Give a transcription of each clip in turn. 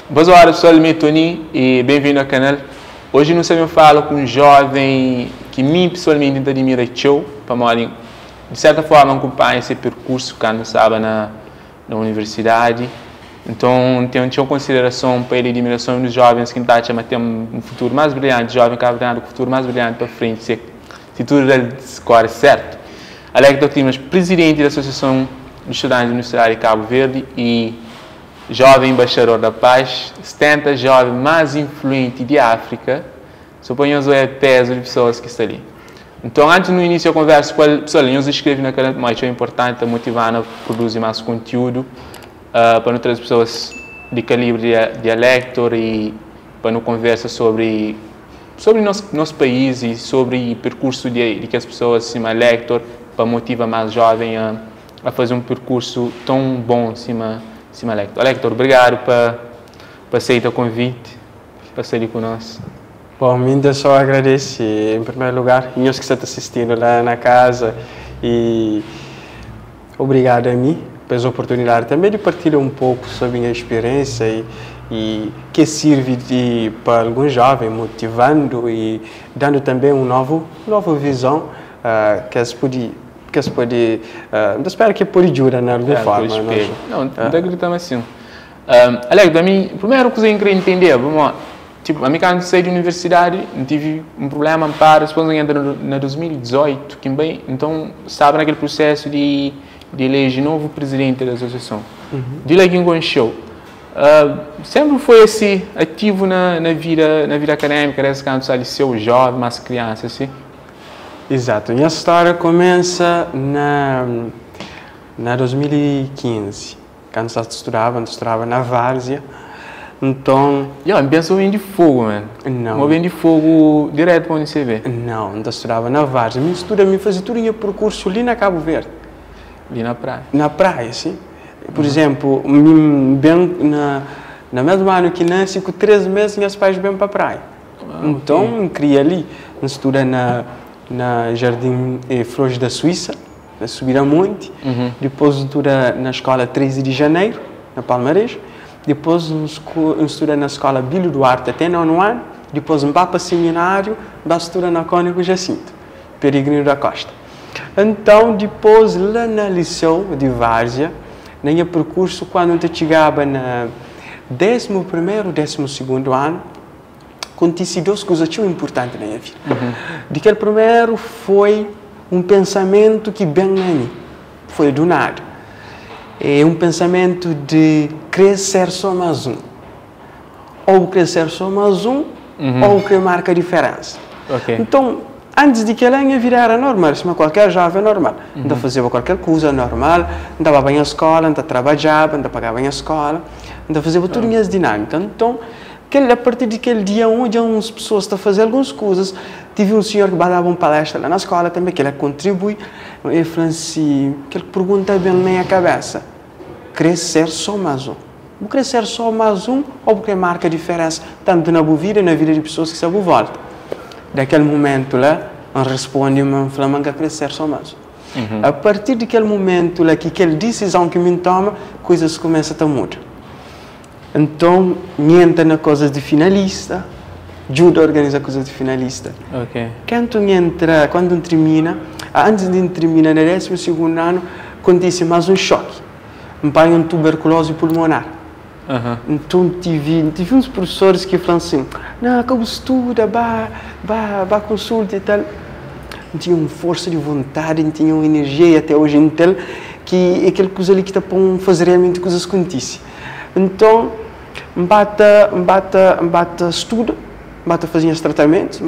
Boa hora, pessoal, eu sou Tony e bem-vindo ao canal. Hoje nós vamos falar com um jovem que mim pessoalmente admira muito, para de certa forma acompanhar esse percurso quando estava na universidade. Então, tenho uma consideração para ele, admiração dos jovens que estão a ter um futuro mais brilhante, jovem que vai ter um futuro mais brilhante para frente, se tudo corre certo. Alector Timas, presidente da Associação de Estudantes Universitários de Cabo Verde e jovem embaixador da paz, 70 jovem mais influente de África, suponhamos o peso de pessoas que estão ali. Então, antes no início da conversa, pessoal, eu escrevi na canal, mas é importante motivar a produzir mais conteúdo para outras pessoas de calibre de Alector e para não conversa sobre nosso país e sobre o percurso de que as pessoas se Alector para motivar mais jovem a fazer um percurso tão bom cima Alector. Alector, obrigado por aceitar o convite, para estar ali conosco. Bom, ainda só agradecer, em primeiro lugar, e os que estão assistindo lá na casa, e obrigado a mim pela oportunidade também de partilhar um pouco sobre a minha experiência e que serve para alguns jovens, motivando e dando também uma nova visão que se pode espero que pode ajudar de alguma forma. Não gritamos assim. Alector, a mim, primeiro coisa que eu queria entender, vamos tipo, a mim quando saí da universidade, tive um problema para depois eu entrei na 2018, que bem, então estava naquele processo de eleger novo presidente da associação. De lá que encontrou. Sempre foi assim ativo na vida acadêmica, desde quando saiu liceu, jovem, mais criança, assim. Exato. Minha história começa na 2015, quando eu estudava na Várzea. Então... Eu pensou em de fogo, mano. Não. Vem de fogo direto para onde você vê? Não, eu estudava na Várzea. Me fazia todo o meu percurso ali na Cabo Verde. Ali na praia? Na praia, sim. Por exemplo, bem na mesma ano que nasci, com 13 meses, meus pais vêm para a praia. Então, eu criei ali. Eu estudei na Jardim Flores da Suíça, na Subiramonte. Depois estudei na escola 13 de Janeiro, na Palmares. Depois estudei na escola Bílio Duarte até 9º ano. Depois vim para o seminário, estudei na Cônigo Jacinto, Peregrino da Costa. Então, depois, lá na liceu de Várzea, no meu percurso, quando eu chegava na 11º, 12º ano, aconteciam duas coisas muito importantes na minha vida. Aquele primeiro foi um pensamento que bem na mim, foi do nada. É um pensamento de crescer só mais um. Ou crescer só mais um, ou que marca a diferença. Então, antes de que a minha vida era normal, como qualquer jovem normal. Ainda fazia qualquer coisa normal, andava bem à escola, ainda trabalhava, ainda pagava bem a escola, ainda fazia todas as minhas dinâmicas. Então, a partir daquele dia onde as pessoas estão a fazer algumas coisas, tive um senhor que dava uma palestra lá na escola também, que ele contribui, ele falou assim, que ele pergunta bem na minha cabeça, crescer só mais um. Vou crescer só mais um, ou porque marca a diferença, tanto na minha vida e na vida de pessoas que estão à volta. Daquele momento lá, ele responde-me, falando que crescer só mais um. A partir daquele momento lá, que aquela decisão que me toma, coisas começam a mudar. Então, entra na coisa de finalista, ajuda a organizar coisas de finalista. Quando termina, antes de terminar, no 12º ano, acontece mais um choque. Me pai uma tuberculose pulmonar. Então, tive uns professores que falam assim, não, como estuda, vai consulta e tal. Tinham força de vontade, tinham energia até hoje, então, que é aquela coisa ali que está para fazer realmente coisas acontecem. Então, estudo, fazer os tratamentos,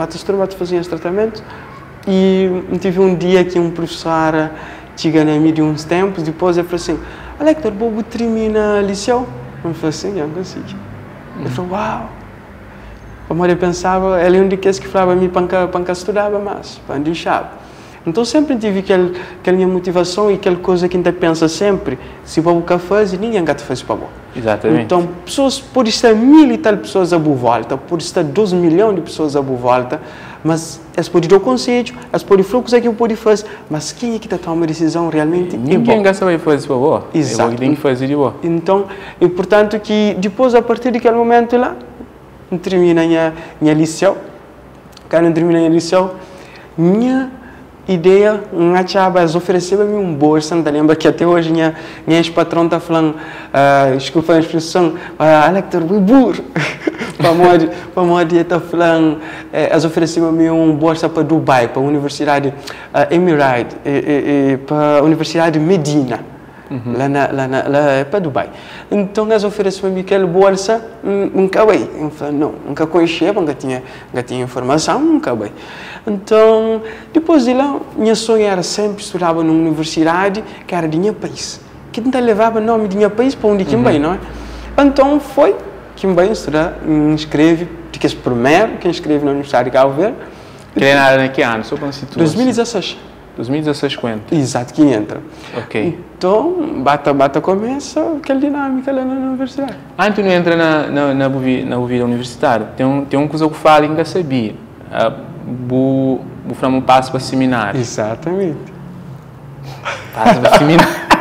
e tive um dia que um professor chega na mim de uns tempos, depois ele falou assim, Alector, vou terminar o liceu? Eu falei assim, eu consigo. Ele falou, uau! Como eu pensava, ele é um daqueles que falava a mim para que estudava mais, para deixar. Então sempre tive aquela minha motivação e aquela coisa que a gente pensa sempre, se vou fazer, ninguém vai fazer para bom. Exatamente. Então, pessoas, pode estar 1000 e tal pessoas à boa volta, pode estar 12 milhões de pessoas à boa volta, mas eles podem dar o conselho, eles podem fluxo que eu pode fazer, mas quem é que toma a decisão realmente? Ninguém gosta de fazer para você. Exato. Tem que fazer de você. Então, é importante que depois, a partir daquele momento lá, termina minha lição, quando termina minha lição, minha ideia, minha chava, ofereceu-me um bolsa, não lembra que até hoje minha ex-patrão está falando, desculpa a expressão, Alector, burro. Para modo está falando, eles ofereceram-me um bolsa para Dubai, para a Universidade Emirate, para a Universidade Medina, lá para Dubai. Então, eles ofereceram-me aquela bolsa, nunca veio. Eu falei, não, nunca conhecia, nunca tinha informação, nunca veio. Então, depois de lá, minha sonho era sempre estudar numa universidade que era de meu país. Que não levava o nome de meu país para onde que vai, não é? Então, foi que vai estudar, inscreve, que é o primeiro que inscreve na Universidade de Cabo Verde. Que era em que ano? Só para situar. 2016. 2016 quanto? Exato, que entra. Ok. Então, bata começa aquela dinâmica lá na universidade. Antes de entrar na vida universitária, tem uma coisa que eu falo e ainda sabia. Vou fazer um passo para seminário. Exatamente. Passo para seminário.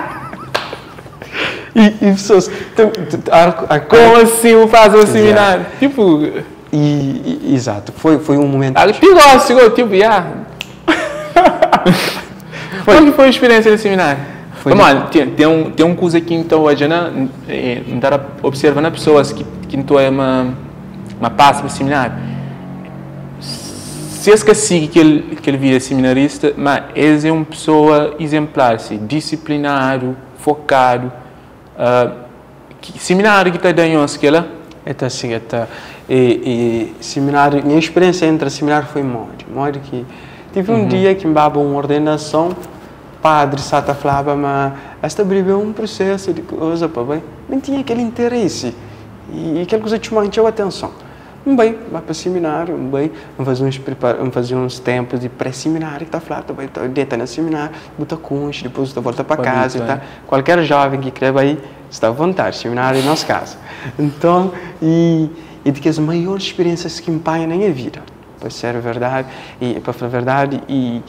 E pessoas... Como assim eu faço o seminário? Tipo... Exato. Foi um momento... Chegou, tipo, Qual que foi a experiência do seminário? Vamos lá, tem uma coisa que então hoje não está observando pessoas que então é uma passa para o seminário. Se é que siga que ele vira seminarista, mas ele é uma pessoa exemplar, assim, disciplinado, focado. Seminário que está dando aquela? Assim, seminário, minha experiência entre seminário foi modo que tive um dia que me dava uma ordenação, padre Sata falava, mas esta briga é um processo de coisa, papai. Não tinha aquele interesse e aquela coisa te manchou a atenção. Vai para o seminário, vamos fazer uns tempos de pré-seminário, que está falando, vai deitar no seminário, bota concha, depois volta para casa, tá? Qualquer jovem que quer aí está à vontade, seminário é nossa casa. Então, e de que as maiores experiências que me param na minha vida, para ser verdade, para falar a verdade,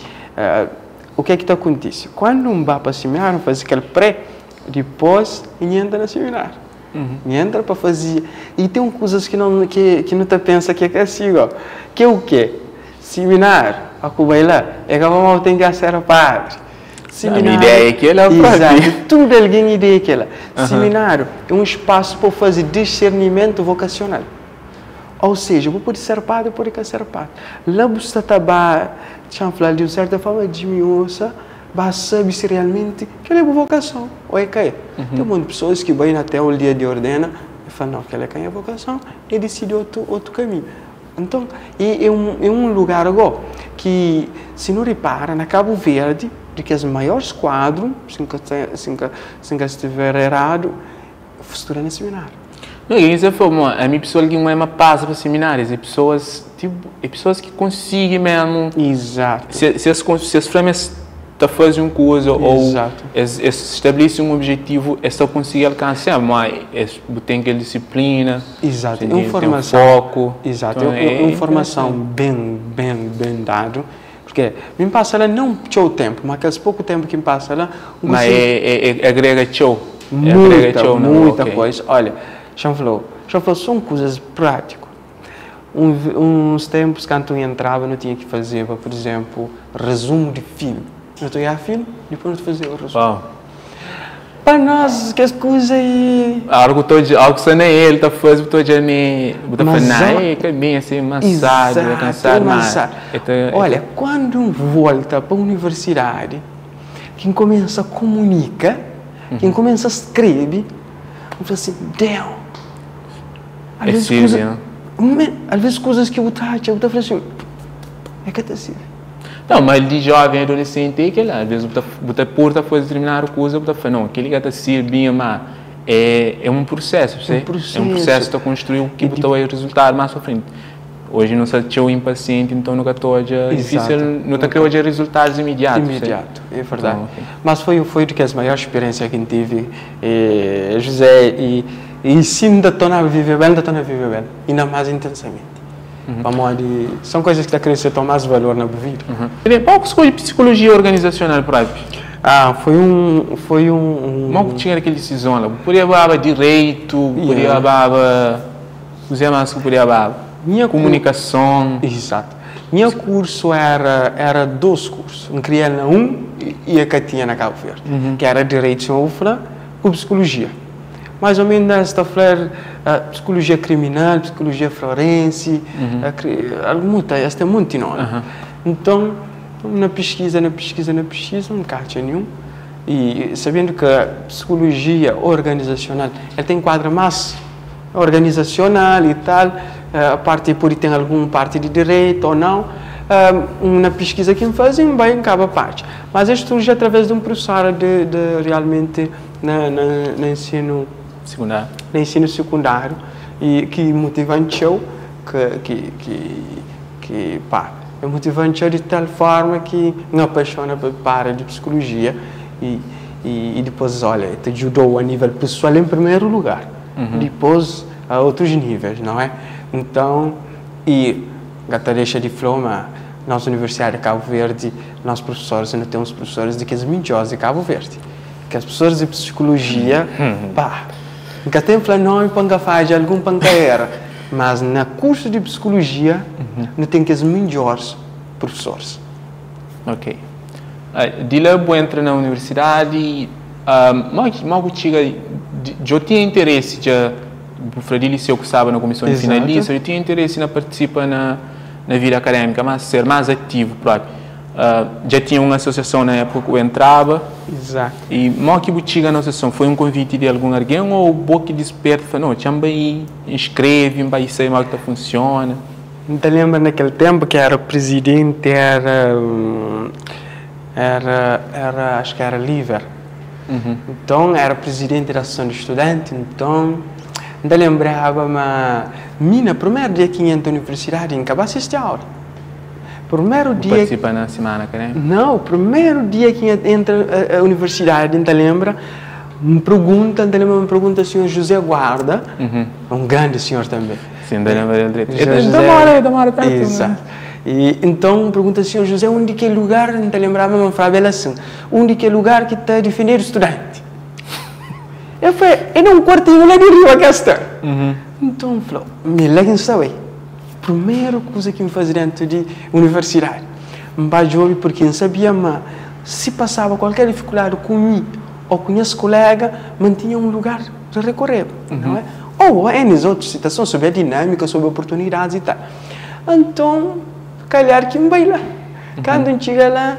o que é que está acontecendo? Quando um vai para o seminário, faz aquele pré, depois entra no seminário. Entra para fazer. E tem coisas que não te pensa que é assim, ó. Que é o quê? Seminário, a vai lá, é que vamos ter que ser padre. Seminário, a minha ideia é que ela exato, tudo alguém ideia que ela. Seminário é um espaço para fazer discernimento vocacional. Ou seja, vou poder ser padre, pode ser padre. Lá você está de uma certa forma de miosa, vai saber se realmente que é uma vocação ou é que é. Tem muitas pessoas que vão até o dia de ordena e falam, não, que ela é a vocação e decide outro caminho. Então, é um lugar agora que, se não repara, na Cabo Verde, de que os maiores quadros, se não estiver errado, estudam no seminário. Não, isso foi a minha pessoa que não é uma passa para seminários, é pessoas que conseguem mesmo. Exato. Se as frames fazem uma coisa ou estabelece um objetivo, é só conseguir alcançar, mas tem aquela disciplina, exato. Tem foco. Exato. É uma informação bem dada, porque me passa lá não tchau tempo, mas aquele pouco tempo que me passa lá. Mas agrega tchau. Muita coisa. Olha, já falou, são coisas práticas. Uns tempos, quando eu entrava, não tinha que fazer, por exemplo, resumo de filme. Eu estou a filme, depois de fazer o resumo. Para nós, que as coisas aí... Algo que só nem ele está fazendo, estou já nem... que é bem assim, maçado, cansado, mas... Olha, quando volta para a universidade, quem começa a comunicar, quem começa a escrever, eu falo assim, Deus... Às vezes coisas que eu estou assim, é catástrofe. Não, mas de jovem, adolescente, é que lá, às vezes você porta fazer determinada coisa, você fala, não, aquele que está servindo, mas é um processo, você? É um processo para construir o que você vai resultar mais para frente. Hoje não se tinha impaciente, então nunca estou difícil, não está criando resultados imediatos. É verdade. Então, mas foi do que as maiores experiências que eu tive, José, e sim, ainda estou a viver bem, ainda mais intensamente. São coisas que acrescentam mais valor na vida. Qual que foi a psicologia organizacional própria? Foi um... Como tinha aquele decisão lá? Podia haver direito, podia haver... Usei mais que podia haver comunicação. Exato. Meu curso era 2 cursos. Eu queria e a que tinha na Cabo Verde, que era Direito UFLA com Psicologia. Mais ou menos esta flor, Psicologia Criminal, Psicologia Forense, esta é muito enorme. Então, na pesquisa, não cacha nenhum. E sabendo que a Psicologia Organizacional, ela tem quadro mais organizacional e tal, a parte pode ter alguma parte de direito ou não, na pesquisa que fazem bem em cada parte. Mas isto surge através de um professor de realmente no ensino secundário e que motivante eu que é motivante eu de tal forma que me apaixona para a área de psicologia e depois, olha, te ajudou a nível pessoal em primeiro lugar, depois a outros níveis, não é? Então, e gata deixa diploma, nossa Universidade de Cabo Verde, nossos professores, ainda temos professores de que as melhores de Cabo Verde, que as professores de psicologia, nunca tem não para fazer algum pancaeira, mas na curso de psicologia não tem que as melhores professores. Ok. De lá eu entro na universidade, eu tinha interesse o Freddy Liceu que estava na comissão de finalista, eu tinha interesse em participar na vida acadêmica, mas ser mais ativo próprio. Já tinha uma associação na época que eu entrava. Exato. E mal que botiga na associação foi um convite de alguém ou o boque desperto falou, não, chama aí, inscreve, vai sair mal que funciona. Então lembra naquele tempo que era o presidente, acho que era Liver. Então era presidente da associação de estudantes, então ainda lembrava, mas mina, primeiro dia que entra na universidade, acabava de assistir a aula. Primeiro dia... Participa na semana acadêmica? Não, o primeiro dia que entra a universidade, ainda lembra, me pergunta o senhor José Guarda, um grande senhor também. Sim, ainda lembra dele. Demora tanto. Exato. E então me pergunta o senhor José, onde que é lugar, ainda lembrava, me falava assim, onde que é lugar que está a defender o estudante? Eu falei, é num quartinho lá de Rio a questão. Então, falou, me lembro sabe. Primeira coisa que me fazia dentro de universidade, me bajou porque não sabia, mas se passava qualquer dificuldade comigo ou com meus colegas, mantinha um lugar de recorrer, não é? Ou em outras situações, sobre a dinâmica, sobre oportunidades e tal. Então, calhar que me vai lá. Quando chega lá,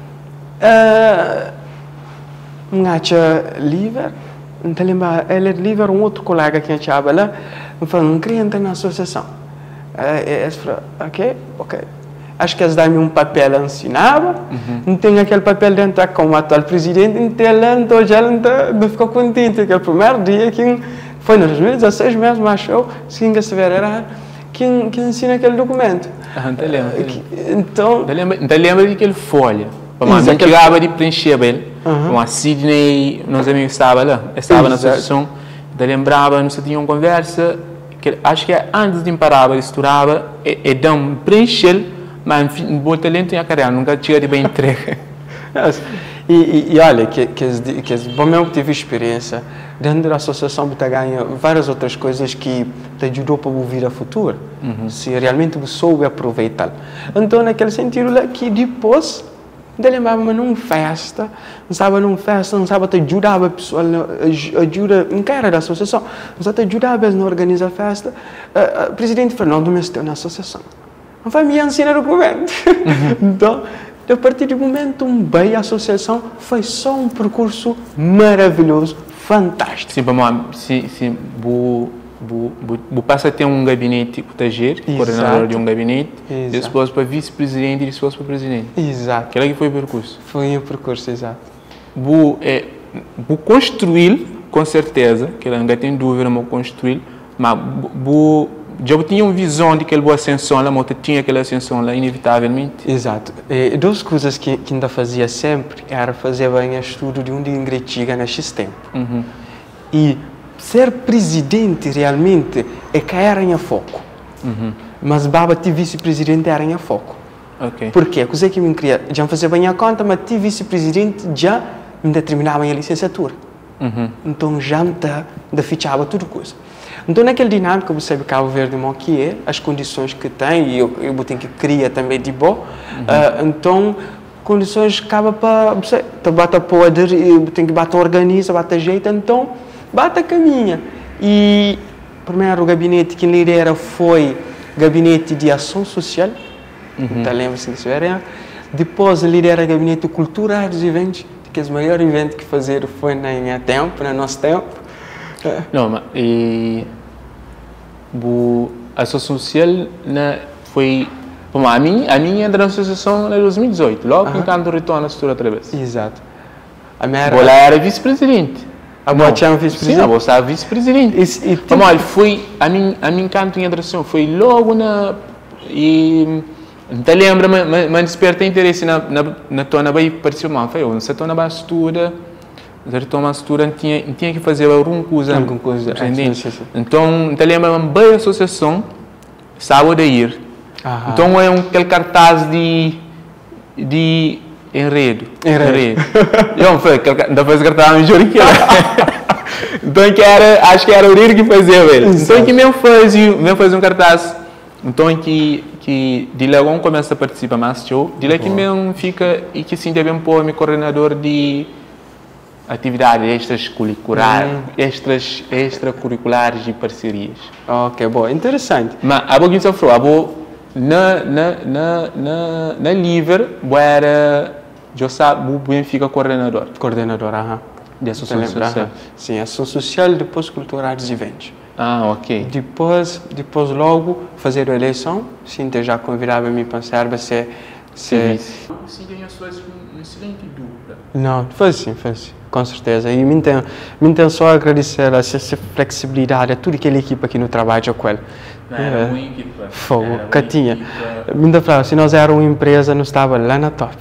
me acha livre. Então, lembra, ele é livre, um outro colega que estava lá, me falou, não queria entrar na associação. Eu falei, ok. Acho que eles dão-me um papel, ensinava, não tem aquele papel dentro como atual presidente, então já não ficou contente, aquele primeiro dia que foi em 2016 mesmo, achou, se ainda se ver, era que ensina aquele documento. Então lembra daquele folha, mas não chegava de preencher ele. A Sidney, nós amigos estavam lá, estava na associação, lembrava, não se tinha uma conversa, que acho que antes de parar, ele estourava e dão preencher, mas um bom talento em a carreira, nunca tinha de bem entrega. E olha, bom mesmo que tive experiência, dentro da associação você ganha várias outras coisas que te ajudou para ouvir a futuro, se realmente você soube aproveitar. Então, naquele sentido, que depois, eu lembrava-me numa festa, não sabe, te ajudava a pessoa, ajuda, em cara da associação, não te ajudava a organizar a festa. O presidente Fernando me esteve na associação. Não foi me ensinar o documento. Então, a partir do momento, a associação foi só um percurso maravilhoso, fantástico. Sim, passa a ter um gabinete proteger, coordenador de um gabinete, depois para vice-presidente e depois para presidente. Exato. Aquele que foi o percurso. Foi o percurso, exato. Vou construir, com certeza, que ele ainda tem dúvida, mas construir, mas já tinha uma visão de que ele ascensão lá, mas tinha aquela ascensão lá, inevitavelmente. Exato. E duas coisas que ainda fazia sempre era fazer bem estudo de onde ingretiga neste tempo. E ser presidente realmente é cair em foco. mas baba ti vice-presidente era em foco. Ok. Porquê? Coisa que me queria, já fazia bem a conta, mas ti vice-presidente já me determinava a licenciatura. Então já me fichava tudo coisa. Então naquele dinâmica você sabe Cabo Verde o que é, as condições que tem, e eu tenho que criar também de bom. Então condições acaba para você bata poder, tem que bater organiza, bata jeito, então bata caminha. E primeiro o gabinete que lidera foi gabinete de ação social. Então lembra-se disso, depois lidera o gabinete de cultura, artes e eventos, que os maiores eventos que fazer foi na minha tempo, no nosso tempo. Não, mas a ação social foi a minha entra na associação em 2018, logo enquanto retorno a estrutura outra vez. Exato. Ela era vice-presidente. A boa tinha vice-presidente? Sim, a boa estava vice-presidente. Foi a minha encanto em entração, foi logo na... Então lembra, mas desperta interesse na tona bem pareceu mal. Foi eu, se tona bastura, retoma a estrutura, tinha que fazer alguma coisa. Então lembra bem a associação, sábado a ir. Então é aquele cartaz de enredo. Eu foi depois o cartaz me juro que era. Então acho que era o Rir que fazia ele. Então que mesmo faz um cartaz. Então que de logo começa a participar mais show, de lá que mesmo fica e que sim devem pôr-me coordenador de atividades extracurriculares e parcerias. Ok, bom, interessante. Mas a boa só falou, na Liver, era já sabe, bem fica coordenador. Coordenador, de associação social. Sim, ação social, depois cultura, artes e eventos. Ok. Depois logo fazer a eleição, sim, já convidava me para serve se Sim, ganhou suas uma excelente dupla. Não, faz sim, com certeza. E me entendo só agradecer essa flexibilidade a toda aquela equipa que no trabalha com ele. Era uma equipa. Fogo, Catinha. Me falava, se nós éramos uma empresa, nós estava lá na top.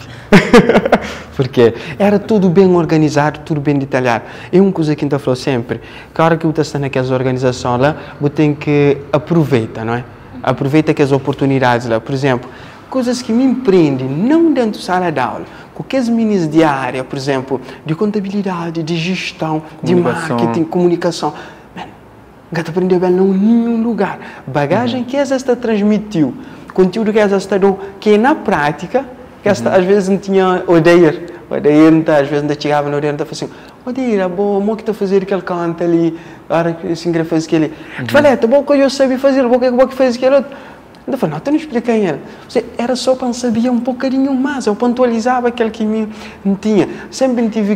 Porque era tudo bem organizado, tudo bem detalhado. E uma coisa que a gente falou sempre, que a hora que você está naquelas organizações lá, você tem que aproveitar, não é? Aproveita que as oportunidades lá. Por exemplo, coisas que me empreendem, não dentro da sala de aula, qualquer meninos de área, por exemplo, de contabilidade, de gestão, de marketing, comunicação. Gata aprendeu bem em nenhum lugar. Bagagem que essa está transmitiu, conteúdo que essa está dando, que é na prática, que essa às vezes não tinha odeia, às vezes não chegava na odeia, não estava assim, odeia, bom que está fazendo aquele canto ali, hora que se faz aquele. Tu falei, tá bom que eu sabia fazer, bom que faz aquele outro. Eu falei, não, tu não explica ele. Era só para saber um bocadinho mais, eu pontualizava aquele que me tinha. Sempre tive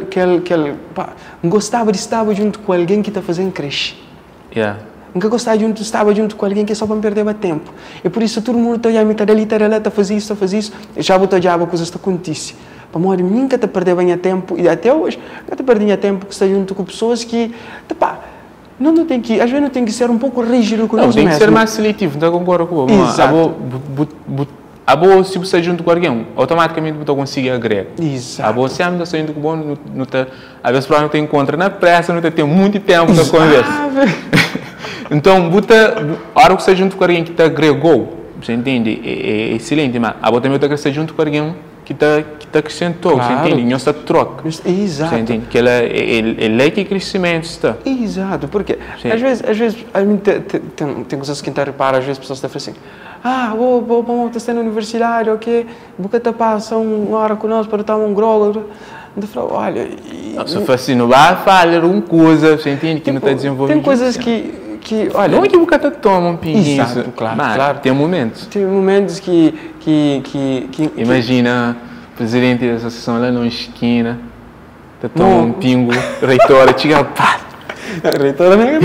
gostava de estar junto com alguém que está fazendo crescer. Nunca gostava de estar junto com alguém que é só para me perder tempo. E por isso todo mundo está ali, está fazendo isso, já vou estar coisas que acontecem. Para morrer, nunca te perder bem tempo, e até hoje, nunca te perder tempo que está junto com pessoas que, não tem que, às vezes não tem que ser um pouco rígido com nós mesmos. Tem que ser mais seletivo, não concordo com você. Exato. Se você está junto com alguém, automaticamente você consegue agregar. Exato. Você sempre está junto com alguém, às vezes não te encontra na pressa, não tem muito tempo para conversar. Então, a hora que você está junto com alguém que te agregou, você entende? É excelente, mas você também está junto com alguém que te acrescentou, você entende? E não está troca. Exato. Você entende? Que é que crescimento está. Exato, porque às vezes tem coisas que a gente repara, às vezes as pessoas estão assim, vou estar na universidade, ok, porque te passa uma hora com nós para tomar um grog. Então, falo, olha... Se for assim, não vai falar uma coisa, você entende? Que não está desenvolvendo. Tem coisas que olha... Não é que o cara toma um pinguinho. Exato, claro. Tem momentos. Tem momentos que imagina o presidente da associação lá na esquina, está tomando um pingo, reitora, chega, pá! Reitora não é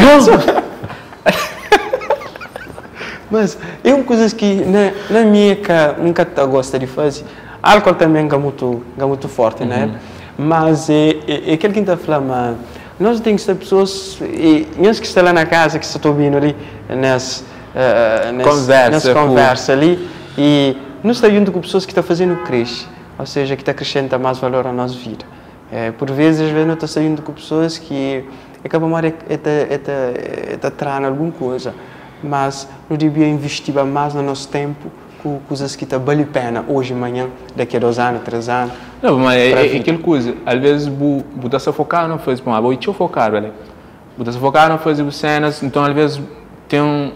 mas é uma coisa que na minha que nunca gosta de fazer. Álcool também é muito forte, né? Mas é aquele que está falando, nós temos que ter pessoas, e nós que estão lá na casa, que estão ouvindo ali, nessa conversa ali, e nós estamos junto com pessoas que estão fazendo crescer, ou seja, que estão acrescentando mais valor à nossa vida. Por vezes, nós estamos junto com pessoas que acabam de trazendo alguma coisa. mas não devia investir mais no nosso tempo com coisas que tá vale a pena hoje, amanhã, daqui a 2 anos, 3 anos. Não, mas é aquela coisa, às vezes você se focar não faz bom, vou te focar, velho. Você se focar não faz cenas, então às vezes tem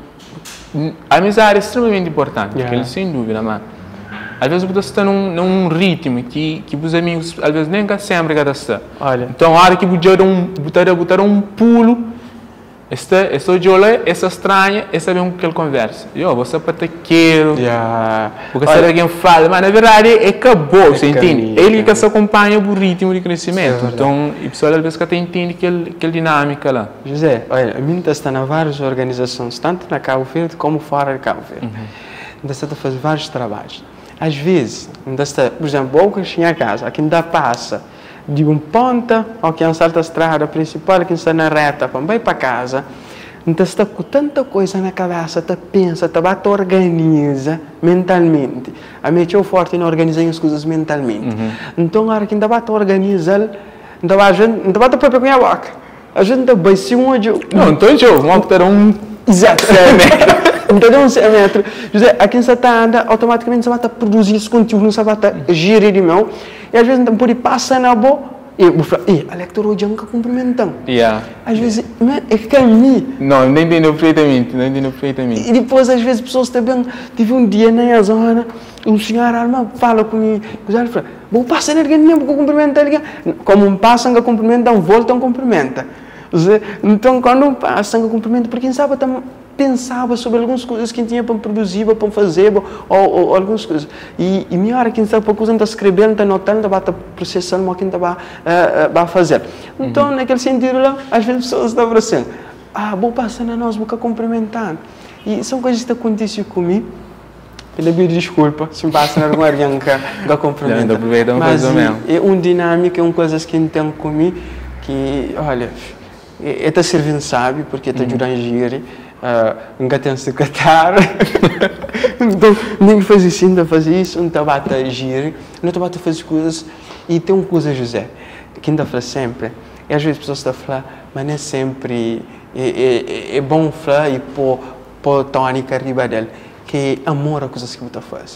a amizade é extremamente importante, aquele sem dúvida, mas às vezes você está num ritmo que os amigos às vezes nem sempre cada está. Olha. Então a hora que botar um pulo, esta jola, essa estranha, é saber com que ele conversa. Você pode quero, porque se alguém fala, mas na verdade acabou, você entende? Ele que se acompanha o ritmo de crescimento. Então, o pessoal às vezes que entende aquela dinâmica lá. José, olha, a minha está em várias organizações, tanto na Cabo Verde como fora de Cabo Verde. Ainda está a fazer vários trabalhos. Às vezes, ainda está, por exemplo, ou que tinha a casa, aqui ainda passa de um ponta ao que salta a estrada principal, que está na reta, para vai para casa, então está com tanta coisa na cabeça, está pensa, está organiza mentalmente. A minha é forte em organizar as coisas mentalmente. Então a hora que ainda vai organizar, ainda vai a gente, ainda vai a própria minha boca. A gente vai se um olho. Não, então eu vou ter um exato. Então, José, aqui você está anda, automaticamente você vai produzir esse conteúdo, você vai gerir de mão, e às vezes não pode passar na boa, e eu falo, a leitura hoje nunca cumprimentam. Às vezes, é caminho. Não entendo perfeitamente, E depois, às vezes, pessoas também, tive um dia na zona, um senhor arma fala comigo, ele fala, vou passar ninguém mesmo que cumprimenta alguém. Como passam a cumprimentar, voltam a cumprimentar. Então, quando passam a cumprimentar, porque quem sabe também pensava sobre algumas coisas que tinha para produzir, para fazer, ou algumas coisas. E minha hora que estava para coisa, está escrevendo, está anotando, está processando, mas que está fazer. Então, naquele sentido, lá, às vezes as pessoas estavam assim, vou passar na nós, vou cumprimentar. E são coisas que acontecem comigo. Eu peço desculpa se me passa alguma alguém que cumprimenta. Mas é uma dinâmica, é uma coisa que entendo comigo, que, olha, está servindo, sabe, porque está ajudando a gerir. Nunca tem secretário, então nem faz assim, não faz isso, não está a agir, não está a fazer coisas. E tem uma coisa, José, que ainda fala sempre, e às vezes as pessoas estão a falar, mas não é sempre, é bom falar e pôr tão arriba dele, que é amor a coisas que você faz.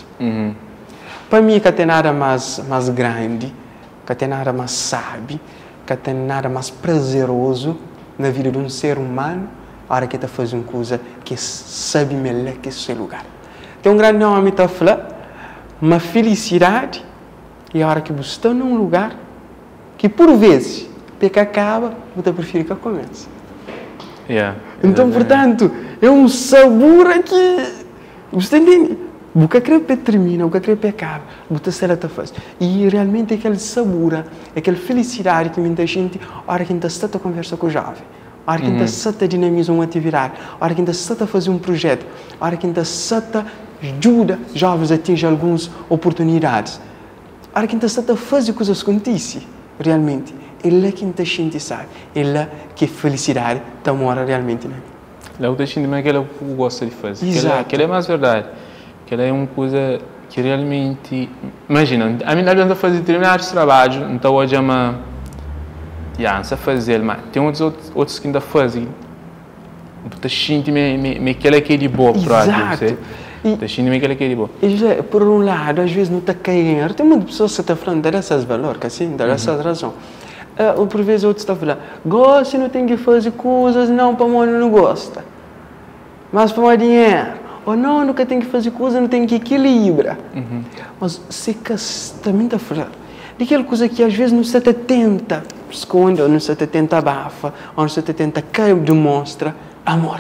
Para mim, que tem nada mais grande, que tem nada mais sábio, que tem nada mais prazeroso na vida de um ser humano, a hora que está fazendo uma coisa que sabe melhor que esse lugar. Tem um grande nome que está falando, uma felicidade, e a hora que você está num lugar que, por vezes, que acaba, você prefere que comece. Então, portanto, é um sabor aqui. Você entende? Você quer que termina, você quer que acabe, você será que faz. E realmente aquele sabor, aquela felicidade que muita gente, a hora que está a conversa com o jovem. A hora que ainda se dinamiza uma atividade, a hora que ainda se fazer um projeto, a hora que ainda se ajuda jovens a atingir algumas oportunidades, a hora que ainda se fazer coisas acontecer, realmente, ele é que ainda gente sabe, ele é que a felicidade está mora realmente, né? Lá o destino é aquilo que eu gosto de fazer, aquilo é mais verdade, aquilo é uma coisa que realmente, imagina, a minha vida fazer determinados trabalhos, então hoje é uma não sei fazer, mas tem outros que ainda fazem. Você sente-me aquele que é de boa para você. Você sente-me aquele que é de boa. E por um lado, às vezes não está caindo. Tem muitas pessoas que estão falando dessas valores, assim, dessas razões. Ou por vezes outros estão falando, gosta, não tem que fazer coisas, não, para mim não gosta. Mas para mim dinheiro. Ou não, nunca tem que fazer coisas, não tem que equilibrar. Mas se também está falando daquela coisa que às vezes não se tenta esconde, ou não se tenta abafa, ou não se tenta demonstra amor.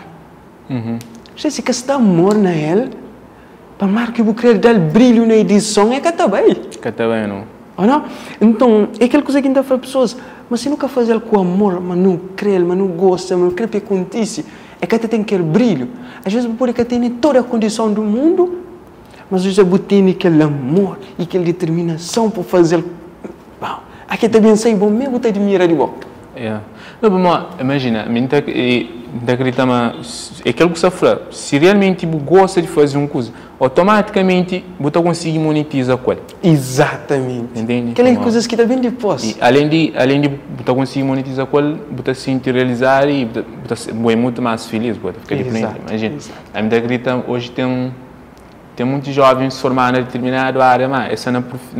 Se que está amor na ele, para mais que eu querer dar brilho na edição, é que está bem. Que está bem, não? Ou não? Então, é aquela coisa que ainda faz pessoas, mas se nunca faz ele com amor, mas não crê, mas não gosta, mas não crê que acontece, é que até tem aquele brilho. Às vezes pode que tenha toda a condição do mundo, mas às vezes tem aquele amor e aquela determinação para fazer. Aqui também sei bom, mesmo te admira de bom. Não, mas imagina, não acredita, mas é aquilo que você fala. Se realmente você gosta de fazer uma coisa, automaticamente você consegue monetizar com ela. Exatamente. Entende? Aquelas coisas que está bem depois. E além de você conseguir monetizar com ela, você se sente realizar e você é muito mais feliz. Você fica diferente. Imagina, a minha acredita, hoje tem muitos jovens formados em determinada área, mas essa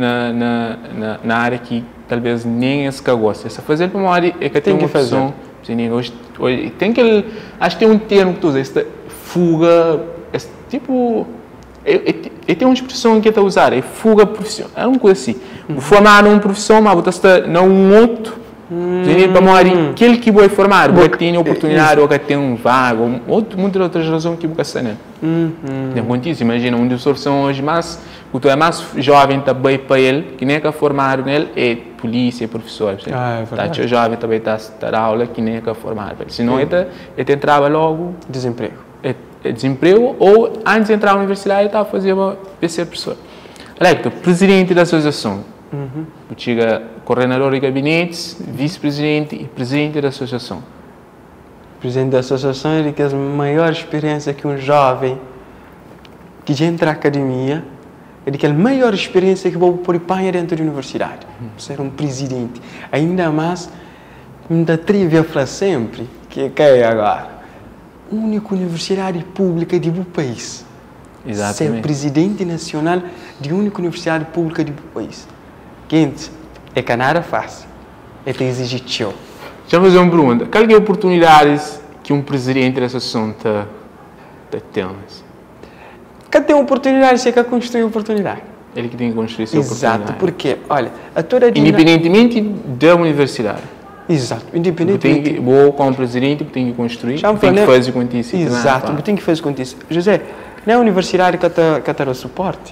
na área que talvez nem esse que gosta. Essa fazer para uma área é que tem uma opção. Hoje tem que acho que tem um termo que tu usa, esta fuga, esse tipo tem uma expressão que está a usar, é fuga profissional, é uma coisa assim. Formar uma profissão, mas você está num outro. Para uma área aquele que vai formar, vai ter oportunidade ou que tem um vago, muitas outras razões que você está nele. Acontece, imagina, uma das soluções hoje mais, o tu é mais jovem também para ele, que nem que formar nele, é polícia, é professor. Tá, o jovem também está a dar aula, que nem que formar. Senão ele entrava logo. Desemprego. É desemprego, ou antes de entrar na universidade, ele estava a fazer para ser professor. Electo, presidente da associação. Chega coordenador de gabinetes, vice-presidente e presidente da associação. O presidente da associação é que a maior experiência que um jovem que já entra na academia é de que a maior experiência que vou pôr panha dentro da universidade. Ser um presidente. Ainda mais, ainda trivia falar sempre que é agora a única universidade pública de um país. Exatamente. Ser presidente nacional de única universidade pública de um país. Quente, é que nada fácil. É te exigir teu. Deixa eu fazer uma pergunta. Quais oportunidades que um presidente da associação tem? Quem tem oportunidade, você quer construir oportunidade. Ele que tem que construir essa oportunidade. Exato, porque, olha, a toda independentemente da universidade. Exato, independentemente. Vou como presidente, tem que construir, tem que fazer acontecer. Exato, tem que fazer acontecer. José, não é a universidade que está o suporte?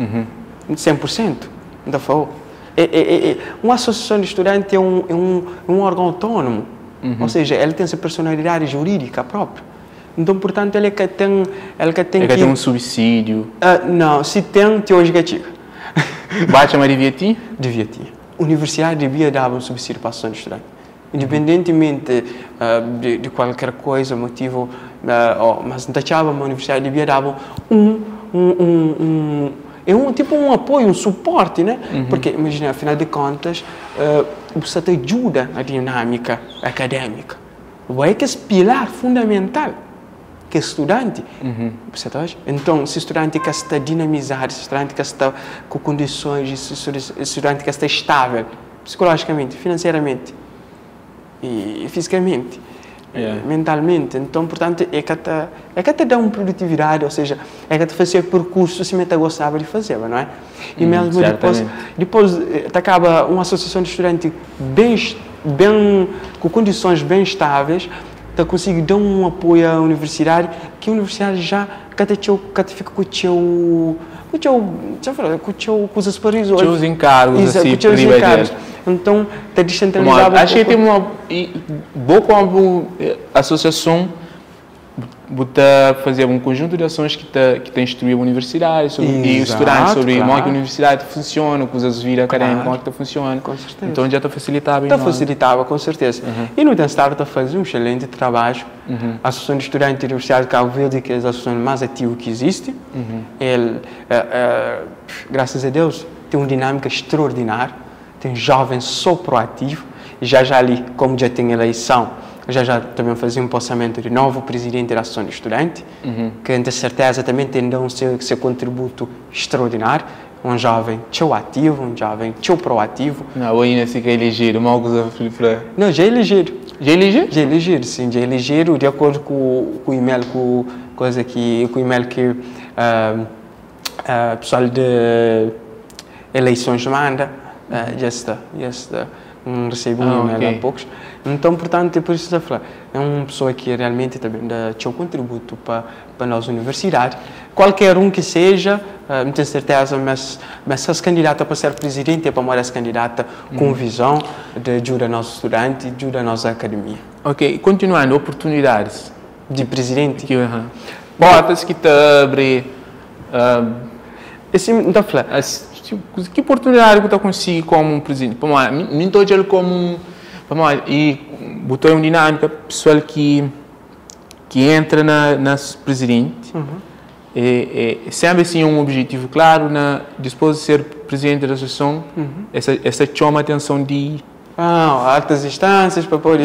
100%. Ainda falou. Uma associação de estudantes é um órgão autônomo, ou seja, ele tem essa personalidade jurídica própria. Então, portanto, ele que tem que um subsídio. Não, se tem, hoje que chega. Bate a devia ter? Devia ter. A universidade devia dar um subsídio para a associação de estudantes. Independentemente de qualquer coisa, motivo, mas não uma universidade devia dar tipo um apoio, um suporte, né? Porque, imagina, afinal de contas, você te ajuda na dinâmica acadêmica. Vai que é esse pilar fundamental, que é estudante. Você tá? Então, se o estudante quer estar dinamizado, se o estudante quer estar com condições, se o estudante quer estar estável, psicologicamente, financeiramente e fisicamente, mentalmente. Então, portanto, é que te dá uma produtividade, ou seja, é que te fazer percurso se você gostava de fazer, não é? E mesmo depois acaba uma associação de estudantes com condições bem estáveis, te consegue dar um apoio à universidade, que a universidade já fica com os supervisores. Com os encargos, assim, privilegiados. Então, está descentralizado. Acho que tem uma boa como associação fazer um conjunto de ações que instruir a universidade e estudantes sobre como é que a universidade funciona, com as vidas acadêmicas, como é que funciona. Com certeza. Então já está facilitado. Está facilitado, com certeza. E no Estado está fazendo um excelente trabalho. A Associação de Estudantes da Universidade de Cabo Verde, que é a associação mais ativa que existe, ele, graças a Deus, tem uma dinâmica extraordinária, tem jovens só proativos, e já ali, como já tem eleição, já também fazia um possamento de novo presidente da Associação de Estudantes, que, com certeza, também tem dado seu contributo extraordinário. Um jovem tão ativo, um jovem tão proativo. Não, ainda se quer eleger, uma coisa para... Não, já é ligeiro. Já é ligeiro? Já é ligeiro, sim, já é ligeiro, de acordo com o e-mail, com o e-mail que o pessoal de eleições manda, já está. Recebo um e-mail há poucos. Então, portanto, é por isso que eu estou a falar. É uma pessoa que realmente também dá seu contributo para a nossa universidade. Qualquer um que seja, não tenho certeza, mas se és candidata para ser presidente, é para morar candidata com visão de ajuda a nossos estudantes, de ajuda a nossa academia. Ok, continuando, oportunidades. De presidente? Portas que te abrem. Assim, não estou a falar. Que oportunidade que você consegue como um presidente? Nem estou dizendo como e botou uma dinâmica pessoal que entra na presidente. Sempre assim um objetivo claro depois de ser presidente da associação, essa chama atenção de altas instâncias para poder...